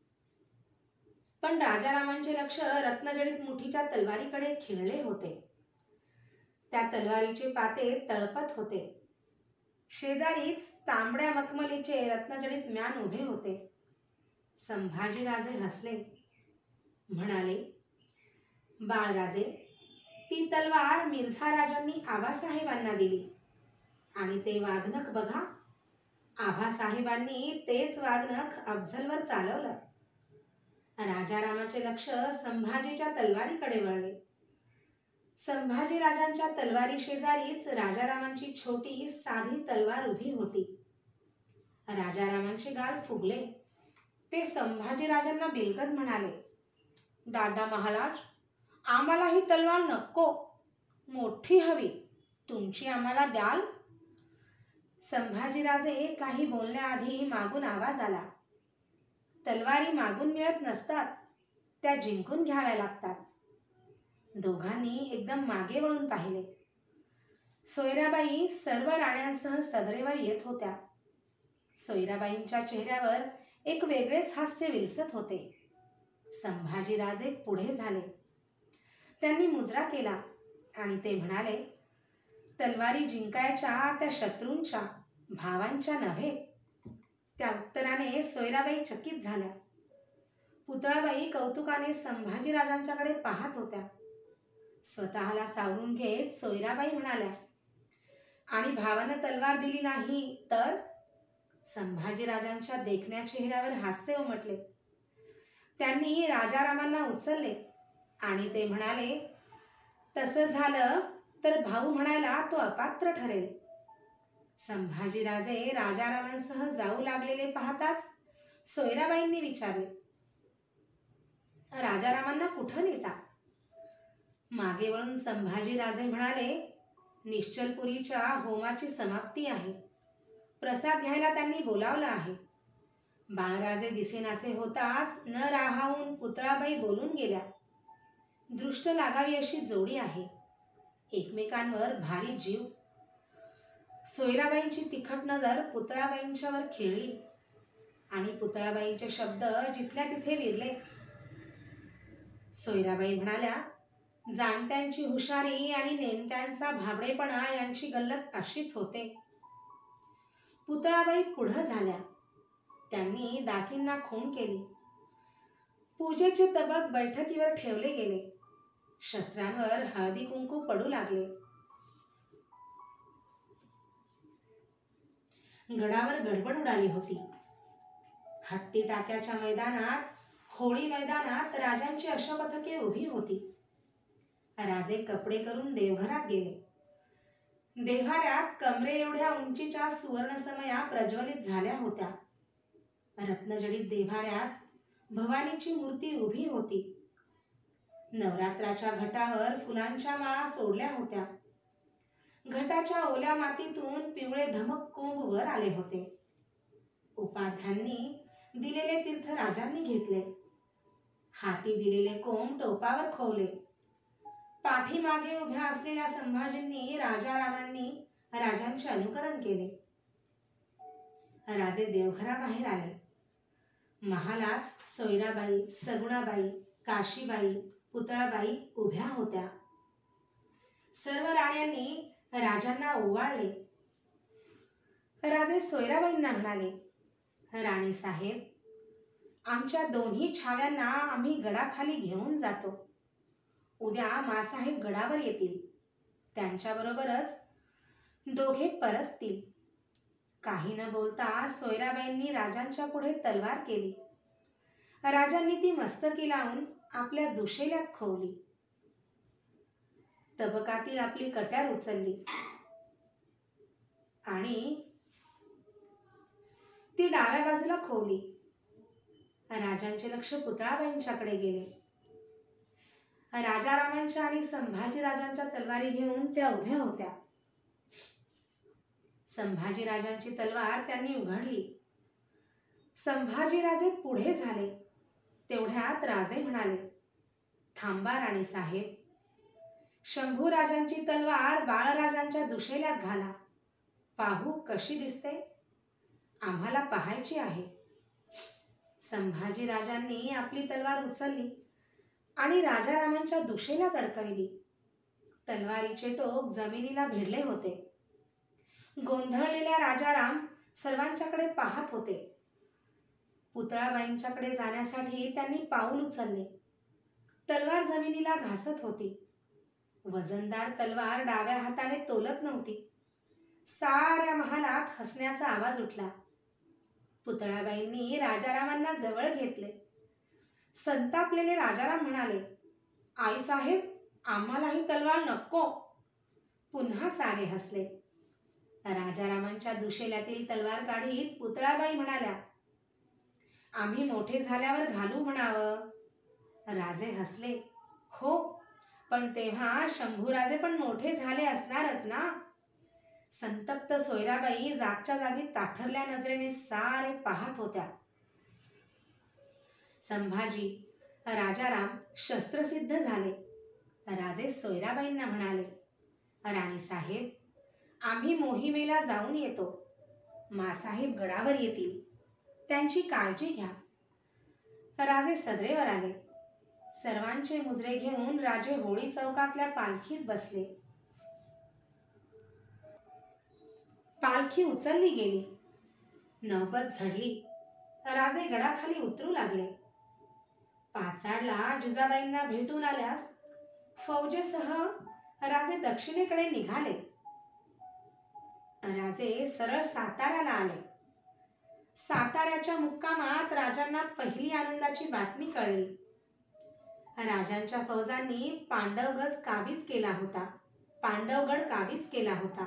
पण राजारामांचे लक्ष रत्नजडित मुठीच्या तलवारीकडे खिळले होते. त्या तलवारीचे पाते तळपत होते. शेजारीच तांबड्या मखमलीचे रत्नजडित म्यान उभे होते. संभाजीराजे हसले. म्हणाले, बाळराजे, ती तलवार मिर्झा राजांनी आबासाहेबांना दिली आणि ते वाघनख बघा, आबासाहेबांनी तेच वाघनख अफझलवर चालवलं. राजारामाचे लक्ष संभाजीच्या तलवारीकडे वळले. संभाजी राजांच्या तलवारी शेजारीच राजारामांची छोटी साधी तलवार उभी होती. राजारामांचे गाल फुगले. ते संभाजी राजांना बिलगत म्हणाले, दादा महाराज, आम्हाला ही तलवार नको, मोठी हवी, तुमची आम्हाला द्याल? संभाजीराजे काही बोलण्याआधी मागून आवाज आला, तलवारी मागून मिळत नसतात, त्या जिंकून घ्याव्या लागतात. दोघांनी एकदम मागे वळून पाहिले. सोयराबाई सर्व राण्यांसह सदरेवर येत होत्या. सोयराबाईंच्या चेहऱ्यावर एक वेगळेच हास्य विलसत होते. संभाजीराजे पुढे झाले. त्यांनी मुजरा केला आणि ते म्हणाले, तलवारी जिंकायच्या त्या शत्रूंच्या, भावांच्या नव्हे. त्या उत्तराने सोयराबाई चकित झाल्या. पुतळाबाई कौतुकाने संभाजीराजांच्याकडे पाहत होत्या. स्वतःला सावरून घेत सोयराबाई म्हणाल्या, आणि भावानं तलवार दिली नाही तर? संभाजीराजांच्या देखण्या चेहऱ्यावर हास्य उमटले. त्यांनी राजारामांना उचलले आणि ते म्हणाले, तसं झालं तर भाऊ म्हणायला तो अपात्र ठरेल. संभाजीराजे राजारामांसह जाऊ लागलेले पाहताच सोयराबाईंनी विचारले, राजारामांना कुठं नेता? मागे वळून संभाजीराजे म्हणाले, निश्चलपुरीच्या होमाची समाप्ती आहे, प्रसाद घ्यायला त्यांनी बोलावलं आहे. बाळराजे दिसेनासे होताच न राहावून पुतळाबाई बोलून गेल्या. दृष्ट लागावी अशी जोडी आहे, एकमेकांवर भारी जीव. सोयराबाईंची तिखट नजर पुतळाबाईंच्यावर खेळली आणि पुतळाबाईंचे शब्द जिथल्या तिथे विरले. सोयराबाई म्हणाल्या, जाणत्यांची हुशारी आणि नेणत्यांचा भाबडेपणा यांची गल्लत अशीच होते. पुतळाबाई पुढं झाल्या. त्यांनी दासींना खूण केली. पूजेचे तबक बैठकीवर ठेवले गेले. शस्त्रांवर हळदी कुंकू पडू लागले. गडावर गडबड उडाली होती. हत्ती टाक्याच्या मैदानात, होळी मैदानात राजांची अश्वपथके उभी होती. राजे कपडे करून देवघरात गेले. देव्हाऱ्यात कमरे एवढ्या उंचीच्या सुवर्णसमया प्रज्वलित झाल्या होत्या. रत्नजडित देव्हाऱ्यात भवानीची मूर्ती उभी होती. नवरात्राच्या घटावर फुलांच्या माळा सोडल्या होत्या. घटाच्या ओल्या मातीतून पिवळे धमक कोंब वर आले होते. उपाध्यांनी दिलेले तीर्थ राजांनी घेतले. हाती दिलेले कोंब टोपावर खोवले. पाठीमागे उभ्या असलेल्या संभाजींनी राजारामांनी राजांचे अनुकरण केले. राजे देवघराबाहेर आले. महालात सोयराबाई, सगुणाबाई, काशीबाई, पुतळाबाई उभ्या होत्या. सर्व राण्यांनी राजांना ओवाळले. राजे सोयराबाईंना म्हणाले, राणी साहेब, आमच्या दोन्ही छाव्यांना आम्ही गडाखाली घेऊन जातो. उद्या मासाहेब गडावर येतील. त्यांच्याबरोबरच दोघे परततील. काही न बोलता सोयराबाईंनी राजांच्या पुढे तलवार केली. राजांनी ती मस्तकी लावून आपल्या दुशेल्यात खोवली. तबकातील आपली कट्यार उचलली आणि ती डाव्या बाजूला खोवली. राजांचे लक्ष पुतळाबाईंच्याकडे गेले. राजारामांच्या आणि संभाजीराजांच्या तलवारी घेऊन त्या उभ्या होत्या. संभाजीराजांची तलवार त्यांनी उघडली. संभाजीराजे पुढे झाले. तेवढ्यात राजे म्हणाले, थांबा राणी साहेब, शंभूराजांची तलवार बाळराजांच्या दुशेल्यात घाला, पाहू कशी दिसते. आम्हाला पाहायची आहे. संभाजीराजांनी आपली तलवार उचलली आणि राजारामांच्या दुशेल्यात अडकविली. तलवारीचे टोक जमिनीला भिडले होते. गोंधळलेल्या राजाराम सर्वांच्याकडे पाहत होते. पुतळाबाईंच्याकडे जाण्यासाठी त्यांनी पाऊल उचलले. तलवार जमिनीला घासत होती. वजनदार तलवार डाव्या हाताने तोलत नव्हती. साऱ्या महालात हसण्याचा आवाज उठला. पुतळाबाईंनी राजारामांना जवळ घेतले. संतापलेले राजाराम म्हणाले, आईसाहेब, आम्हाला ही तलवार नको. पुन्हा सारे हसले. राजारामांच्या दुशेल्यातील तलवार काढीत पुतळाबाई म्हणाल्या, आम्ही मोठे झाल्यावर घालू म्हणावं. राजे हसले. हो, पण तेव्हा शंभूराजे पण मोठे झाले असणारच ना. संतप्त सोयराबाई जागच्या जागी ताठरल्या नजरेने सारे पाहत होत्या. संभाजी, राजाराम शस्त्रसिद्ध झाले. राजे सोयराबाईंना म्हणाले, राणीसाहेब, आम्ही मोहिमेला जाऊन येतो. मासाहेब गडावर येतील, त्यांची काळजी घ्या. राजे सदरेवर आले. सर्वांचे मुजरे घेऊन राजे होळी चौकातल्या पालखीत बसले. पालखी उचलली गेली. नौबत झडली. राजे गडाखाली उतरू लागले. पाचाडला जिजाबाईंना भेटून आल्यास फौजेसह राजे दक्षिणेकडे निघाले. राजे सरळ साताऱ्याला आले. साताऱ्याच्या मुक्कामात राजांना पहिली आनंदाची बातमी कळली. राजांच्या फौजांनी पांडवगड काबीज केला होता.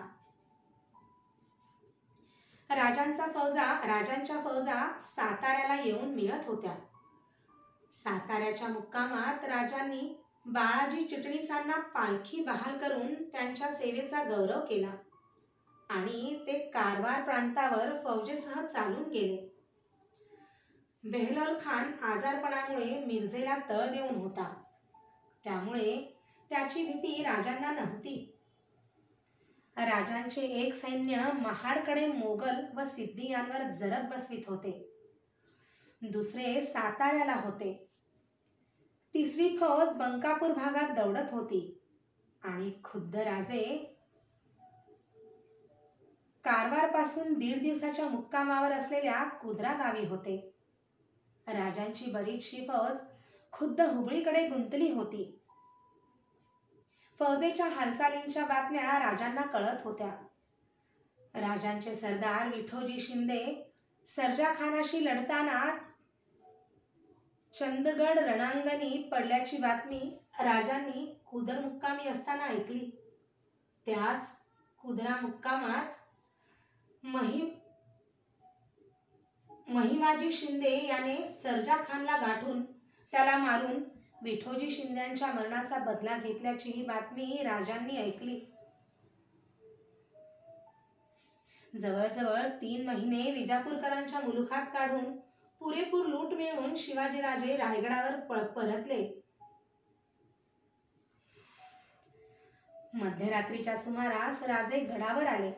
राजांच्या फौजा साताऱ्याला येऊन मिळत होत्या. साताऱ्याच्या मुक्कामात राजांनी बाळाजी चिटणीसांना पालखी बहाल करून त्यांच्या सेवेचा गौरव केला आणि ते कारवार प्रांतावर फौजेसह चालून गेले. बेहलोल खान आजारपणामुळे मिरजेला तळ देऊन होता. त्यामुळे त्याची भीती राजांना नव्हती. राजांचे एक सैन्य महाडकडे मोगल व सिद्धी यांवर जरब बसवीत होते. दुसरे साताऱ्याला होते. तिसरी फौज बंकापूर भागात दौडत होती आणि खुद्द राजे कारवारपासून 1.5 दिवसाच्या मुक्कामावर असलेल्या कुद्रा गावी होते. राजांची बरीचशी फौज खुद्द हुबळीकडे गुंतली होती. फौजेच्या हालचालींच्या बातम्या राजांना कळत होत्या. राजांचे सरदार विठोजी शिंदे सर्जाखानाशी लढताना चंदगड रणांगणी पडल्याची बातमी राजांनी कुदर मुक्कामी असताना ऐकली. त्याच कुदरा मुक्कामात महिमाजी शिंदे याने सर्जाखानला गाठून त्याला मारून विठोजी शिंद्यांच्या मरणाचा बदला घेतल्याची ही बातमी राजांनी ऐकली. जवळजवळ 3 महिने विजापूरकरांच्या मुलुखात काढून पुरेपूर लूट मिळवून शिवाजीराजे रायगडावर परतले. मध्यरात्रीच्या सुमारास राजे गडावर आले.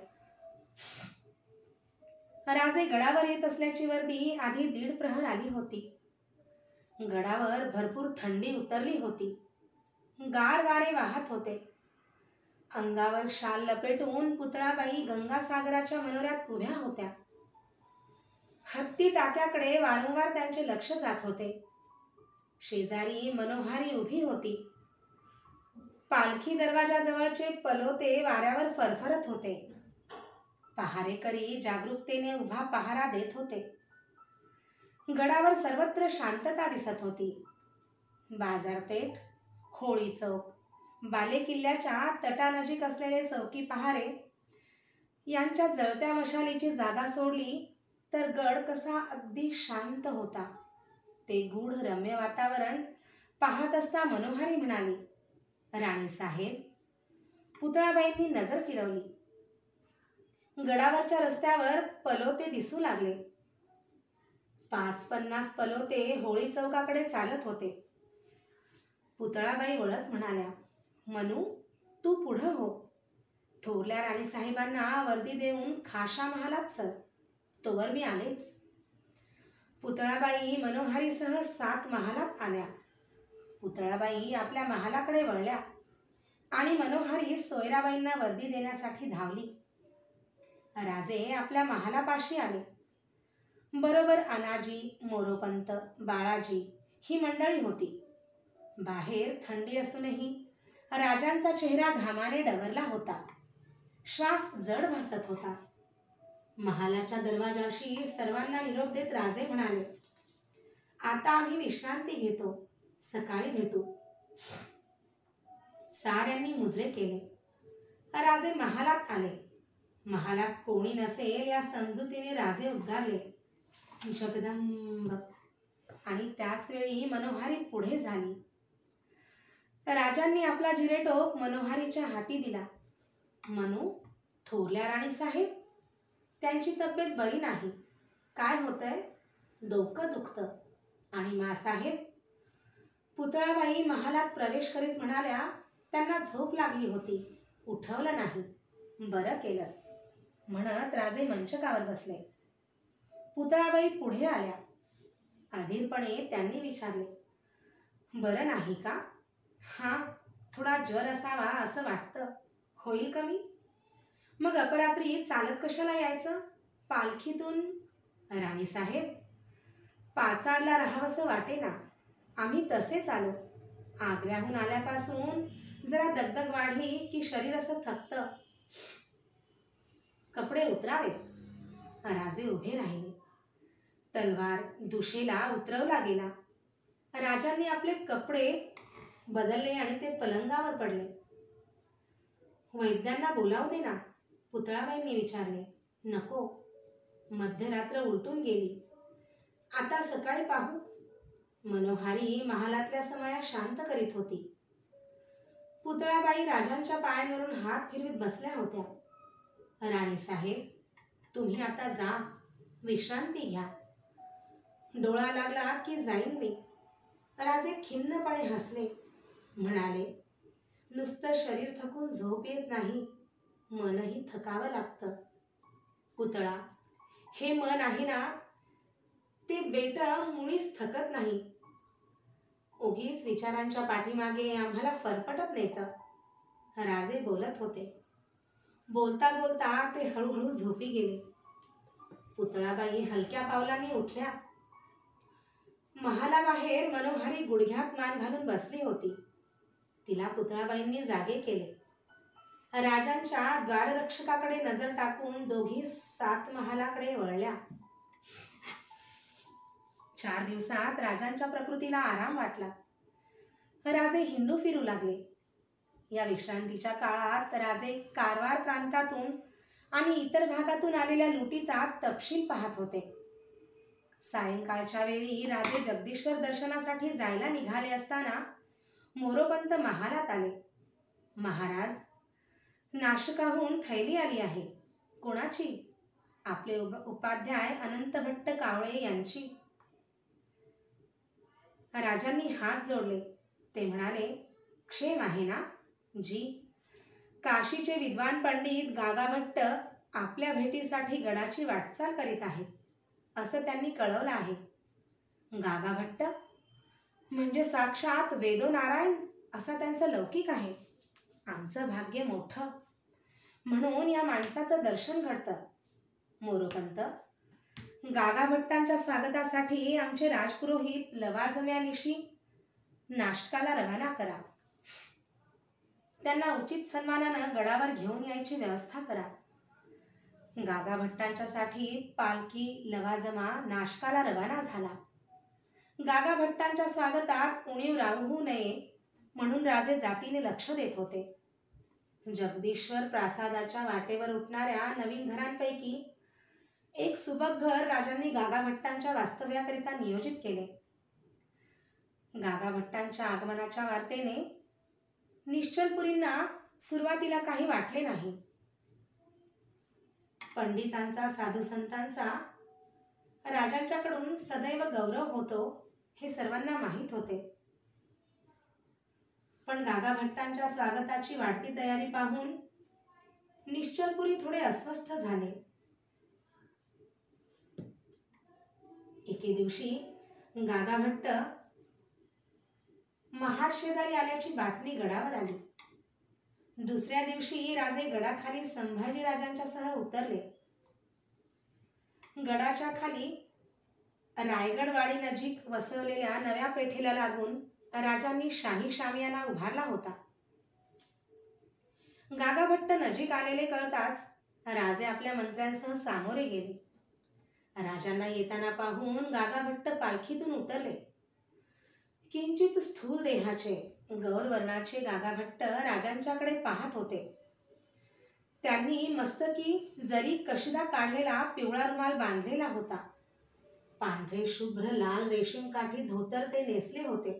राजे गडावर येत असल्याची वर्दी आधी 1.5 प्रहर आली होती. गडावर भरपूर थंडी उतरली होती. गार वारे वाहत होते. अंगावर शाल लपेटून पुतळाबाई गंगासागराच्या मनोऱ्यात उभ्या होत्या. हत्ती टाक्याकडे वारंवार त्यांचे लक्ष जात होते. शेजारी मनोहारी उभी होती. पालखी दरवाजाजवळचे पलोते वाऱ्यावर फरफरत होते. पहारेकरी जागरूकतेने उभा पहारा देत होते. गडावर सर्वत्र शांतता दिसत होती. बाजारपेठ, होळी चौक, बालेकिल्ल्याच्या तटानजीक असलेले चौकी पहारे यांच्या जळत्या मशालीची जागा सोडली तर गड कसा अगदी शांत होता. ते गूढ रम्य वातावरण पाहत असता मनोहारी म्हणाली, राणीसाहेब. पुतळाबाईंनी नजर फिरवली. गडावरच्या रस्त्यावर पलोते दिसू लागले. 50-50 पलोते होळी चौकाकडे चालत होते. पुतळाबाई वळत म्हणाल्या, मनू, तू पुढं हो. थोरल्या राणीसाहेबांना वर्दी देऊन खाशा महालात चल. तोवर मी आलेच. पुतळाबाई मनोहारीसह 7 महालात आल्या. पुतळाबाई आपल्या महालाकडे वळल्या आणि मनोहारी सोयराबाईंना वर्दी देण्यासाठी धावली. राजे आपल्या महालापाशी आले. बरोबर अनाजी, मोरोपंत, बाळाजी ही मंडळी होती. बाहेर थंडी असूनही राजांचा चेहरा घामाने डवरला होता. श्वास जड भासत होता. महालाच्या दरवाजाशी सर्वांना निरोप देत राजे म्हणाले, आता आम्ही विश्रांती घेतो, सकाळी भेटू. साऱ्यांनी मुजरे केले. राजे महालात आले. महालात कोणी नसेल या समजुतीने राजे उद्गारले, जगदंब. आणि त्याच वेळी मनोहारी पुढे झाली. राजांनी आपला जिरेटोप मनोहारीच्या हाती दिला. मनू, थोरल्या राणी साहेब, त्यांची तब्येत बरी नाही. काय होतंय? डोकं दुखतं. आणि मासाहेब? पुतळाबाई महालात प्रवेश करीत म्हणाल्या, त्यांना झोप लागली होती, उठवलं नाही. बरं केलं म्हणत राजे मंचकावर बसले. पुतळाबाई पुढे आल्या. अधीरपणे त्यांनी विचारले, बरं नाही का? हां, थोडा ज्वर असावा असं वाटतं. होईल कमी? मग अपरात्री चालत कशाला यायचं? पालखीतून? राणीसाहेब, पाचाडला राहावंसं वाटेना. आम्ही तसेच आलो. आग्र्याहून आल्यापासून जरा दगदग वाढली की शरीर असं थकतं. कपडे उतरावेत. राजे उभे राहिले. तलवार दुशेला उतरवला गेला. राजांनी आपले कपडे बदलले आणि ते पलंगावर पडले. वैद्यांना बोलावू दे ना, पुतळाबाईंनी विचारले. नको, मध्यरात्र उलटून गेली. आता सकाळी पाहू. मनोहारी महालातल्या समया शांत करीत होती. पुतळाबाई राजांच्या पायांवरून हात फिरवीत बसल्या होत्या. राणीसाहेब, तुम्ही आता जा, विश्रांती घ्या. डोळा लागला की जाईन मी. राजे खिन्नपणे हसले. म्हणाले, नुसतं शरीर थकून झोप येत नाही, मनही थकावं लागतं. पुतळा, हे मन आहे ना, ते बेट मुळीच थकत नाही. उगीच विचारांच्या पाठीमागे आम्हाला फरफटत नेतं. राजे बोलत होते. बोलता बोलता ते हळूहळू झोपी गेले. पुतळाबाई हलक्या पावलांनी उठल्या. महालाबाहेर मनोहारी गुडघ्यात मान घालून बसली होती. तिला पुतळाबाईंनी जागे केले. राजांच्या द्वाररक्षकाकडे नजर टाकून दोघी सात महालाकडे वळल्या. 4 दिवसात राजांच्या प्रकृतीला आराम वाटला. राजे हिंडू फिरू लागले. या विश्रांतीच्या काळात राजे कारवार प्रांतातून आणि इतर भागातून आलेल्या लुटीचा तपशील पाहत होते. सायंकाळच्या वेळी राजे जगदीश्वर दर्शनासाठी जायला निघाले असताना मोरोपंत महालात आले. महाराज, नाशिकाहून थैली आली आहे. कोणाची? आपले उपाध्याय अनंत भट्ट कावळे यांची. राजांनी हात जोडले. ते म्हणाले, क्षेम आहे ना? जी. काशीचे विद्वान पंडित गागाभट्ट आपल्या भेटीसाठी गडाची वाटचाल करीत आहेत असं त्यांनी कळवलं आहे. गागाभट्ट म्हणजे साक्षात वेदोनारायण असा त्यांचा लौकिक आहे. आमचं भाग्य मोठं, म्हणून या माणसाचं दर्शन घडतं. मोरोपंत, गागाभट्टांच्या स्वागतासाठी आमचे राजपुरोहित लवाजम्यानिशी नाशकाला रवाना करा. त्यांना उचित सन्मानानं गडावर घेऊन यायची व्यवस्था करा. गागाभट्टांच्यासाठी पालखी लवाजमा नाशकाला रवाना झाला. गागाभट्टांच्या स्वागतात उणीव राहू नये म्हणून राजे जातीने लक्ष देत होते. जगदीश्वर प्रासादाच्या वाटेवर उठणाऱ्या नवीन घरांपैकी एक सुबक घर राजांनी गागाभट्टांच्या वास्तव्याकरिता नियोजित केले. गागाभट्टांच्या आगमनाच्या वार्तेने निश्चलपुरींना सुरुवातीला काही वाटले नाही. पंडितांचा, साधुसंतांचा राजांच्याकडून सदैव गौरव होतो हे सर्वांना माहीत होते. पण गागाभट्टांच्या स्वागताची वाढती तयारी पाहून निश्चलपुरी थोडे अस्वस्थ झाले. एके दिवशी गागाभट्ट महाड शेजारी आल्याची बातमी गडावर आली. दुसऱ्या दिवशी राजे गडाखाली संभाजी राजांच्या सह उतरले. गडाच्या खाली रायगडवाडी नजीक वसवलेल्या नव्या पेठेला लागून राजांनी शाही शामियाना उभारला होता. गागाभट्ट नजीक आलेले कळताच राजे आपल्या मंत्र्यांसह सामोरे गेले. राजांना येताना पाहून गागाभट्ट पालखीतून उतरले. किंचित स्थूल देहाचे गौरवर्णाचे गागाभट्ट राजांच्याकडे पाहत होते. त्यांनी मस्तकी जरी कशिदा काढलेला पिवळा रुमाल बांधलेला होता. पांढरे शुभ्र लाल रेशीम काठी धोतर ते नेसले होते.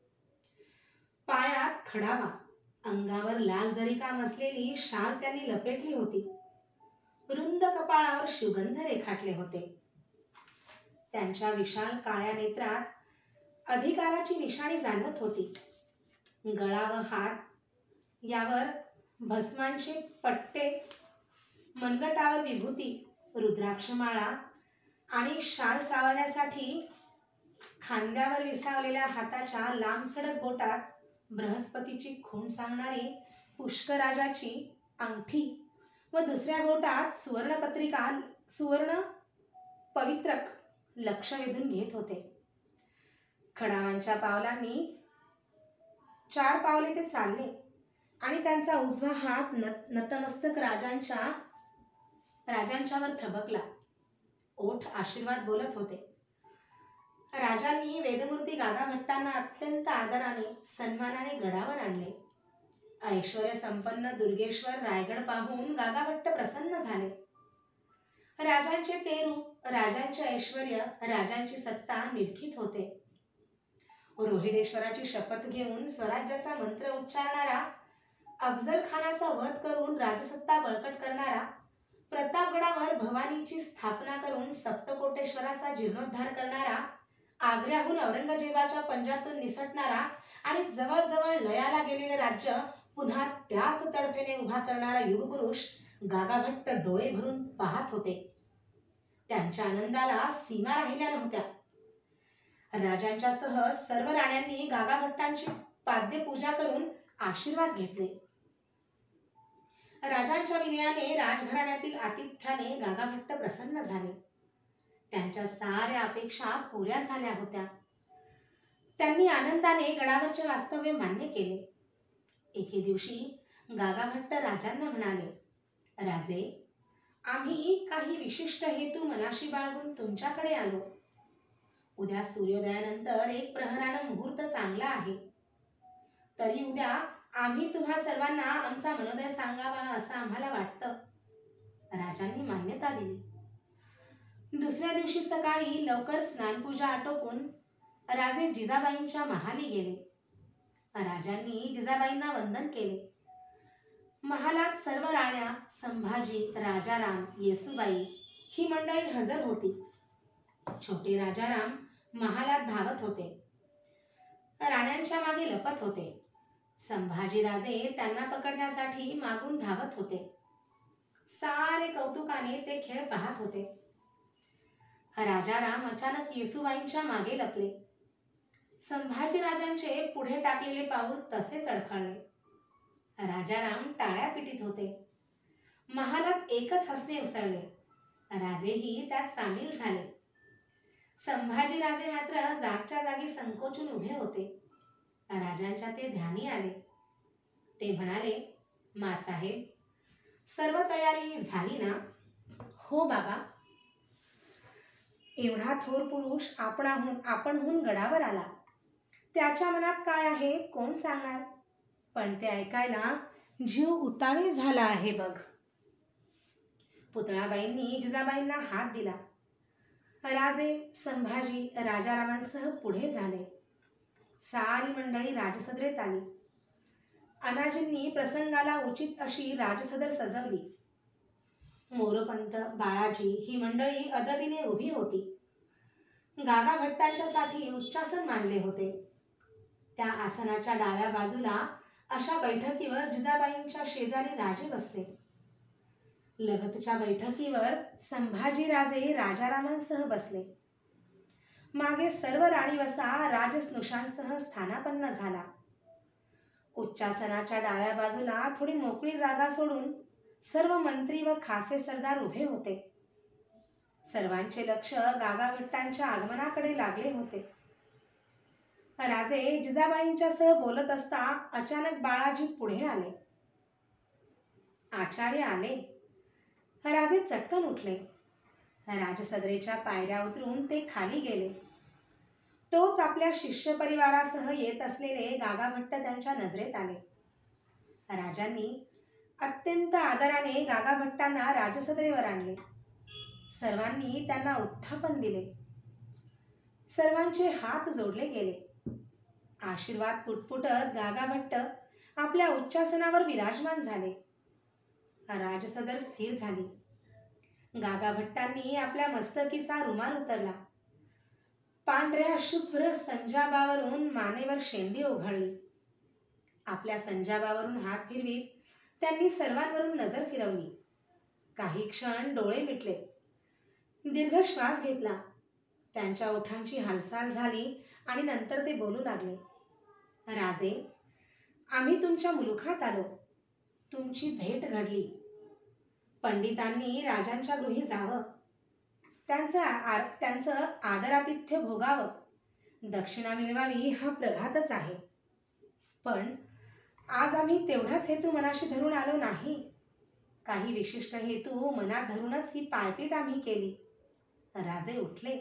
पायात खडावा, अंगावर लाल जरी काम असलेली शाल त्यांनी लपेटली होती. रुंद कपाळावर सुगंध रेखाटले होते. त्यांच्या विशाल काळ्या नेत्रात अधिकाराची निशाणी जाणवत होती. गळा व हात यावर भस्मांचे पट्टे, मनगटावर विभूती, रुद्राक्षमाळा आणि शाल सावरण्यासाठी खांद्यावर विसावलेल्या हाताच्या लांबसडक बोटात बृहस्पतीची खूण सांगणारी पुष्कराजाची अंगठी व दुसऱ्या बोटात सुवर्ण पवित्रक लक्ष वेधून घेत होते. खडावांच्या पावलांनी 4 पावले ते चालले आणि त्यांचा उजवा हात नतमस्तक राजांच्यावर थबकला. ओठ आशीर्वाद बोलत होते. राजांनी वेदमूर्ती गागाभट्टांना अत्यंत आदराने सन्मानाने गडावर आणले. ऐश्वर्य संपन्न दुर्गेश्वर रायगड पाहून गागाभट्ट प्रसन्न झाले. राजांचे ते रूप, राजांचे ऐश्वर्य, राजांची सत्ता निरखित होते. रोहिडेश्वराची शपथ घेऊन स्वराज्याचा मंत्र उच्चारणारा, अफजल खानाचा वध करून राजसत्ता बळकट करणारा, प्रतापगडावर भवानीची स्थापना करून सप्तकोटेश्वराचा जीर्णोद्धार करणारा, आग्र्याहून औरंगजेबाच्या पंजातून निसटणारा आणि जवळजवळ लयाला गेलेले राज्य पुन्हा त्याच तडफेने उभा करणारा युगपुरुष गागाभट्ट डोळे भरून पाहत होते. त्यांच्या आनंदाला सीमा राहिल्या नव्हत्या. राजांच्या सह सर्व राण्यांनी गागाभट्टांची पाद्यपूजा करून आशीर्वाद घेतले. राजांच्या विनयाने, राजघराण्यातील आतिथ्याने गागाभट्ट प्रसन्न झाले. त्यांच्या साऱ्या अपेक्षा पुऱ्या झाल्या होत्या. त्यांनी आनंदाने गडावरचे वास्तव्य मान्य केले. एके दिवशी गागाभट्ट राजांना म्हणाले, राजे, आम्ही काही विशिष्ट हेतू मनाशी बाळगून तुमच्याकडे आलो. उद्या सूर्योदयानंतर 1 प्रहरानं मुहूर्त चांगला आहे. तरी उद्या आम्ही तुम्हा सर्वांना आमचा मनोदय सांगावा असं आम्हाला वाटतं. राजांनी मान्यता दिली. दुसऱ्या दिवशी सकाळी लवकर स्नानपूजा आटोपून राजे जिजाबाईंच्या महाली गेले. राजांनी जिजाबाईंना वंदन केले. महालात सर्व राण्या, संभाजी, राजाराम, येसूबाई ही मंडळी हजर होती. छोटे राजाराम महालात धावत होते. राण्यांच्या मागे लपत होते. संभाजीराजे त्यांना पकडण्यासाठी मागून धावत होते. सारे कौतुकाने ते खेळ पाहत होते. राजाराम अचानक येसूबाईंच्या मागे लपले. संभाजीराजांचे पुढे टाकलेले पाऊल तसेच अडखळले. राजाराम टाळ्या पिटीत होते. महालात एकच हसणे उसळले. राजेही त्यात सामील झाले. संभाजीराजे मात्र जागच्या जागी संकोचून उभे होते. राजांच्या ते ध्यानी आले. ते म्हणाले, मासाहेब, सर्व तयारी झाली ना? हो बाबा. एवढा थोर पुरुष आपणहून गडावर आला. त्याच्या मनात काय आहे कोण सांगणार? पण ते ऐकायला जीव उतावीळ झाला आहे बघ. पुतळाबाईंनी जिजाबाईंना हात दिला. राजे संभाजी राजारामांसह पुढे झाले. सारी मंडळी राजसदरेत आली. अनाजींनी प्रसंगाला उचित अशी राजसदर सजवली. मोरोपंत, बाळाजी ही मंडळी अदबीने उभी होती. गागाभट्टांच्यासाठी उच्चासन मांडले होते. त्या आसनाच्या डाव्या बाजूला अशा बैठकीवर जिजाबाईंच्या शेजारी राजे बसले. लगतच्या बैठकीवर संभाजीराजे राजारामांसह बसले. मागे सर्व राणीवसा राजस्नुषांसह स्थानापन्न झाला. उच्चासनाच्या डाव्या बाजूला थोडी मोकळी जागा सोडून सर्व मंत्री व खासे सरदार उभे होते. सर्वांचे लक्ष गागाभट्टांच्या आगमनाकडे लागले होते. राजे जिजाबाईंच्या सह बोलत असता अचानक बाळाजी पुढे आले. आचार्य आले. राजे चटकन उठले. राजसदरेच्या पायऱ्या उतरून ते खाली गेले. तोच आपल्या शिष्य परिवारासह येत असलेले गागाभट्ट त्यांच्या नजरेत आले. राजांनी अत्यंत आदराने गागाभट्टांना राजसदरेवर आणले. सर्वांनी त्यांना उत्थापन दिले. सर्वांचे हात जोडले गेले. आशीर्वाद पुटपुटत गागाभट्ट आपल्या उच्चासनावर विराजमान झाले. राजसदर स्थिर झाली. गागाभट्टांनी आपल्या मस्तकीचा रुमाल उतरला. पांढऱ्या शुभ्र संजाबावरून मानेवर शेंडी ओघळली. आपल्या संजाबावरून हात फिरवीत त्यांनी सर्वांवरून नजर फिरवली. काही क्षण डोळे मिटले. दीर्घ श्वास घेतला. त्यांच्या ओठांची हालचाल झाली आणि नंतर ते बोलू लागले. राजे, आम्ही तुमच्या मुलुखात आलो. तुमची भेट घडली. पंडितांनी राजांच्या गृही जावं. त्यांचं आदरातिथ्य भोगावं. दक्षिणा मिळवावी हा प्रघातच आहे. पण आज आम्ही तेवढाच हेतू मनाशी धरून आलो नाही. काही विशिष्ट हेतू मनात धरूनच ही पायपीट आम्ही केली. राजे उठले.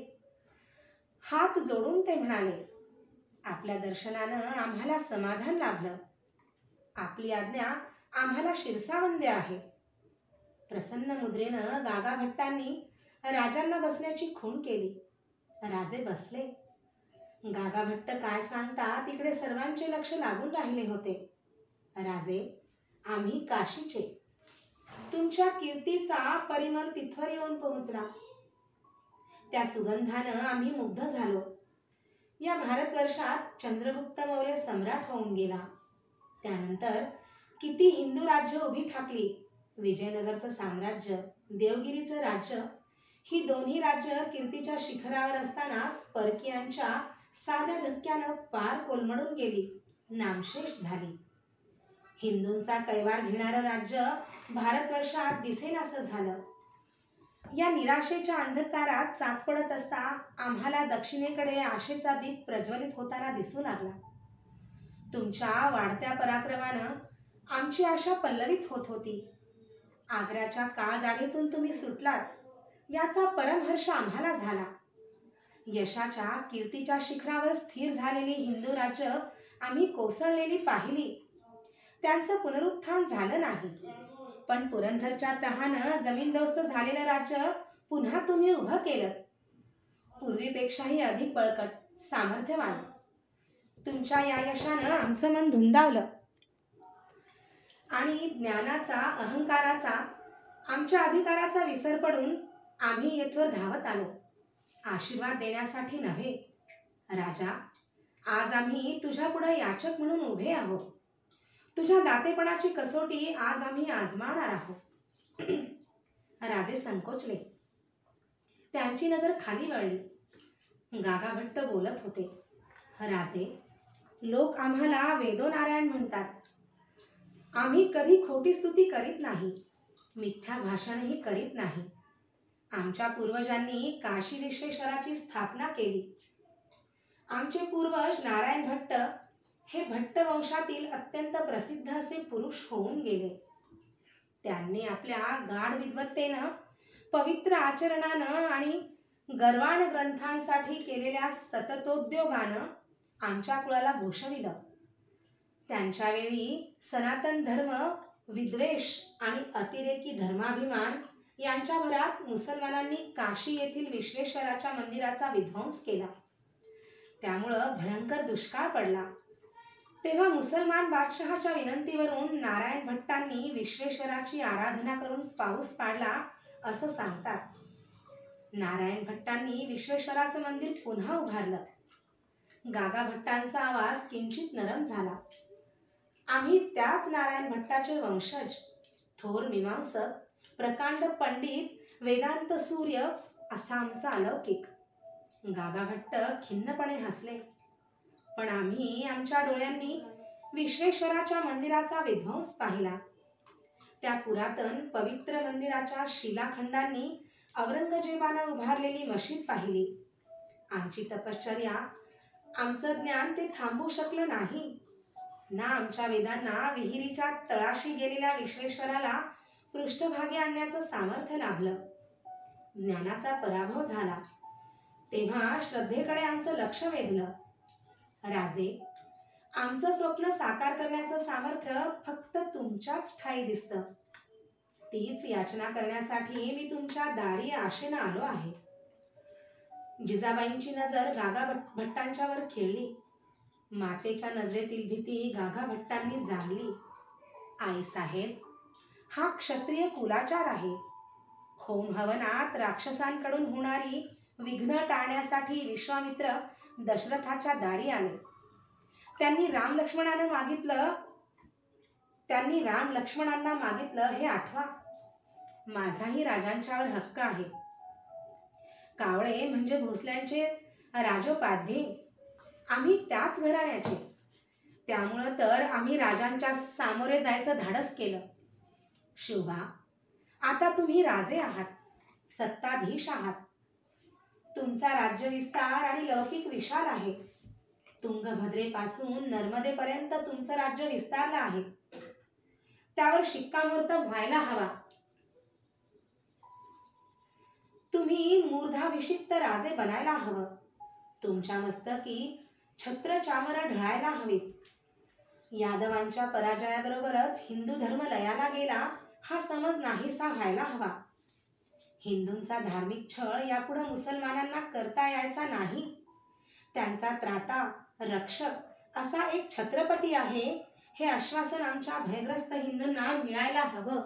हात जोडून ते म्हणाले, आपल्या दर्शनानं आम्हाला समाधान लाभलं. आपली आज्ञा आम्हाला शिरसावंद्य आहे. प्रसन्न मुद्रेनं गागाभट्टांनी राजांना बसण्याची खूण केली. राजे बसले. गागाभट्ट काय सांगता तिकडे सर्वांचे लक्ष लागून राहिले होते. राजे, आम्ही काशीचे. तुमच्या कीर्तीचा परिमल तिथवर येऊन पोहोचला. त्या सुगंधानं आम्ही मुग्ध झालो. या भारतवर्षात चंद्रगुप्त मौर्य सम्राट होऊन गेला. त्यानंतर किती हिंदू राज्य उभी ठाकली. विजयनगरचं साम्राज्य, देवगिरीचं राज्य, ही दोन्ही राज्य कीर्तीच्या शिखरावर असतानाच परकीयांच्या साध्या धक्क्यानं पार कोलमडून गेली, नामशेष झाली. हिंदूंचा कैवार घेणारं राज्य भारतवर्षात दिसेनासं झालं. या निराशेच्या अंधकारात चाच पडत असता आम्हाला दक्षिणेकडे आशेचा दीप प्रज्वलित होताना दिसू लागला. तुमच्या वाढत्या पराक्रमानं आमची आशा पल्लवित होत होती. आग्र्याच्या काळगाडीतून तुम्ही सुटलात याचा परमहर्ष आम्हाला झाला. यशाच्या कीर्तीच्या शिखरावर स्थिर झालेली हिंदू राज्य आम्ही कोसळलेली पाहिली. त्यांचं पुनरुत्थान झालं नाही. पण पुरंदरच्या तहानं जमीनदोस्त झालेलं राज्य पुन्हा तुम्ही उभं केलं. पूर्वीपेक्षाही अधिक बळकट, सामर्थ्यवान. तुमच्या या यशानं आमचं मन धुंदावलं आणि ज्ञानाचा, अहंकाराचा, आमच्या अधिकाराचा विसर पडून आम्ही येथवर धावत आलो. आशीर्वाद देण्यासाठी नव्हे. राजा, आज आम्ही तुझ्यापुढे याचक म्हणून उभे आहोत. तुझ्या दातेपणाची कसोटी आज आम्ही आजमावणार आहोत. राजे संकोचले. त्यांची नजर खाली वळली. गागाभट्ट बोलत होते. राजे, लोक आम्हाला वेदोनारायण म्हणतात. आम्ही कधी खोटी स्तुती करीत नाही, मिथ्या भाषणही करीत नाही. आमच्या पूर्वजांनी काशी विश्वेश्वराची स्थापना केली. आमचे पूर्वज नारायण भट्ट हे भट्ट वंशातील अत्यंत प्रसिद्ध असे पुरुष होऊन गेले. त्यांनी आपल्या गाढ विद्वत्तेनं, पवित्र आचरणानं आणि गर्वाण ग्रंथांसाठी केलेल्या सततोद्योगानं आमच्या कुळाला भूषविलं. त्यांच्या वेळी सनातन धर्म, विद्वेष आणि अतिरेकी धर्माभिमान यांच्या भरात मुसलमानांनी काशी येथील विश्वेश्वराच्या मंदिराचा विध्वंस केला. त्यामुळं भयंकर दुष्काळ पडला. तेव्हा मुसलमान बादशहाच्या विनंतीवरून नारायण भट्टांनी विश्वेश्वराची आराधना करून पाऊस पाडला असं सांगतात. नारायण भट्टांनी विश्वेश्वराचं मंदिर पुन्हा उभारलं. गागाभट्टांचा आवाज किंचित नरम झाला. आम्ही त्याच नारायण भट्टाचे वंशज, थोर मीमांसक, प्रकांड पंडित, वेदांत सूर्य असा आमचा अलौकिक. गागाभट्ट खिन्नपणे हसले. पण आम्ही आमच्या डोळ्यांनी विश्वेश्वराच्या मंदिराचा विध्वंस पाहिला. त्या पुरातन पवित्र मंदिराच्या शिलाखंडांनी औरंगजेबानं उभारलेली मशीद पाहिली. आमची तपश्चर्या आमचं ज्ञान ते थांबवू शकलं नाही ना. आमच्या वेदांना विहिरीच्या तळाशी गेलेल्या विश्वेश्वराला पृष्ठभागी आणण्याचं सामर्थ्य लाभलं. ज्ञानाचा पराभव झाला तेव्हा श्रद्धेकडे आमचं लक्ष वेधलं. राजे, आमचं स्वप्न साकार करण्याचं सामर्थ्य फक्त तुमच्याच ठाई दिसतं. तीच याचना करण्यासाठी मी तुमच्या दारी आशेनं आलो आहे. जिजाबाईंची नजर गागा भट्टांच्यावर खेळली. मातेच्या नजरेतील भीती गागा भट्टांनी जाणली. आईसाहेब, हा क्षत्रिय कुलाचार आहे. होम हवनात राक्षसांकडून होणारी विघ्न टाळण्यासाठी विश्वामित्र दशरथाच्या दारी आले. त्यांनी राम लक्ष्मणांना मागितलं हे आठवा. माझाही राजांच्यावर हक्क आहे. कावळे म्हणजे भोसल्यांचे राजोपाध्ये. आम्ही त्याच घराण्याचे. त्यामुळं तर आम्ही राजांच्या सामोरे जायचं धाडस केलं. शिवबा, आता तुम्ही राजे आहात, सत्ताधीश आहात. तुमचा राज्यविस्तार आणि लौकिक विशाल आहे. तुंगभद्रेपासून नर्मदेपर्यंत तुमचं राज्य विस्तारलं आहे. त्यावर शिक्कामोर्तब व्हायला हवा. तुम्ही मूर्धाभिषिक्त राजे बनायला हवं. तुमच्या मस्तकी छत्र चामरं ढळायला हवीत. यादवांच्या पराजयाबरोबरच हिंदू धर्म लयाला गेला हा समज नाहीसा व्हायला हवा. हिंदूंचा धार्मिक छळ यापुढे मुसलमानांना करता यायचा नाही. त्यांचा त्राता रक्षक असा एक छत्रपती आहे हे आश्वासन आमच्या भयग्रस्त हिंदूंना मिळायला हवं.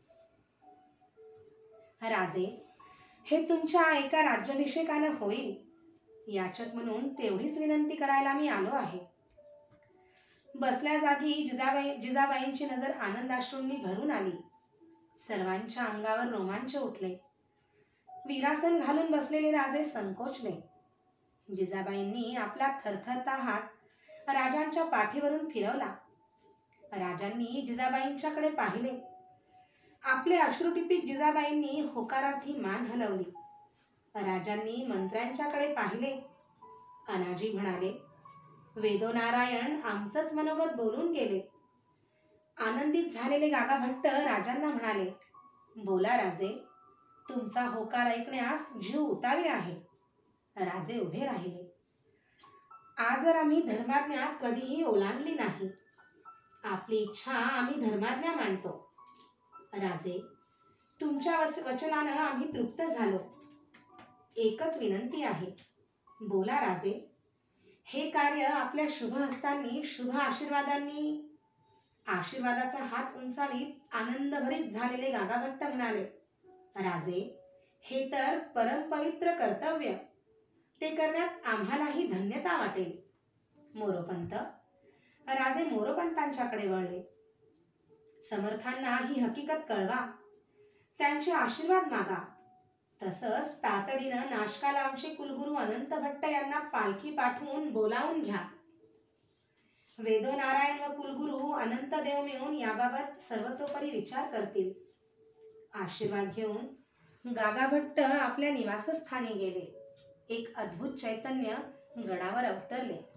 राजे, हे तुमच्या एका राज्याभिषेकानं होईल. याचक म्हणून तेवढीच विनंती करायला मी आलो आहे. बसल्या जागी जिजाबाईंची नजर आनंदाश्रूंनी भरून आली. सर्वांच्या अंगावर रोमांच उठले. वीरासन घालून बसलेले राजे संकोचले. जिजाबाईंनी आपला थरथरता हात राजांच्या पाठीवरून फिरवला. राजांनी जिजाबाईंच्याकडे पाहिले. आपले अश्रुटिपीत जिजाबाईंनी होकारार्थी मान हलवली. राजांनी मंत्र्यांच्याकडे पाहिले. अनाजी म्हणाले, वेदोनारायण आमचंच मनोगत बोलून गेले. आनंदित झालेले गागा भट्ट राजांना म्हणाले, बोला राजे, तुमचा होकार ऐकण्यास जीव उतावीर आहे. राजे उभे राहिले. आजवर आम्ही धर्माज्ञा कधीही ओलांडली नाही. आपली इच्छा आम्ही धर्माज्ञा मानतो. राजे, तुमच्या वचनानं आम्ही तृप्त झालो. एकच विनंती आहे. बोला राजे. हे कार्य आपल्या शुभ हस्तांनी शुभ आशीर्वादाचा हात उंचावीत आनंदभरीत झालेले गागाभट्ट म्हणाले, राजे, हे तर परमपवित्र कर्तव्य. ते करण्यात आम्हालाही धन्यता वाटेल. मोरोपंत. राजे मोरोपंतांच्याकडे वळले. समर्थांना ही हकीकत कळवा. त्यांचे आशीर्वाद मागा. तसंच तातडीनं नाशकाला आमचे कुलगुरू अनंत भट्ट यांना पालखी पाठवून बोलावून घ्या. वेदोनारायण व कुलगुरू अनंत देव मिळून याबाबत सर्वतोपरी विचार करतील. आशीर्वाद घेऊन गागाभट्ट आपल्या निवासस्थानी गेले. एक अद्भुत चैतन्य गडावर अवतरले.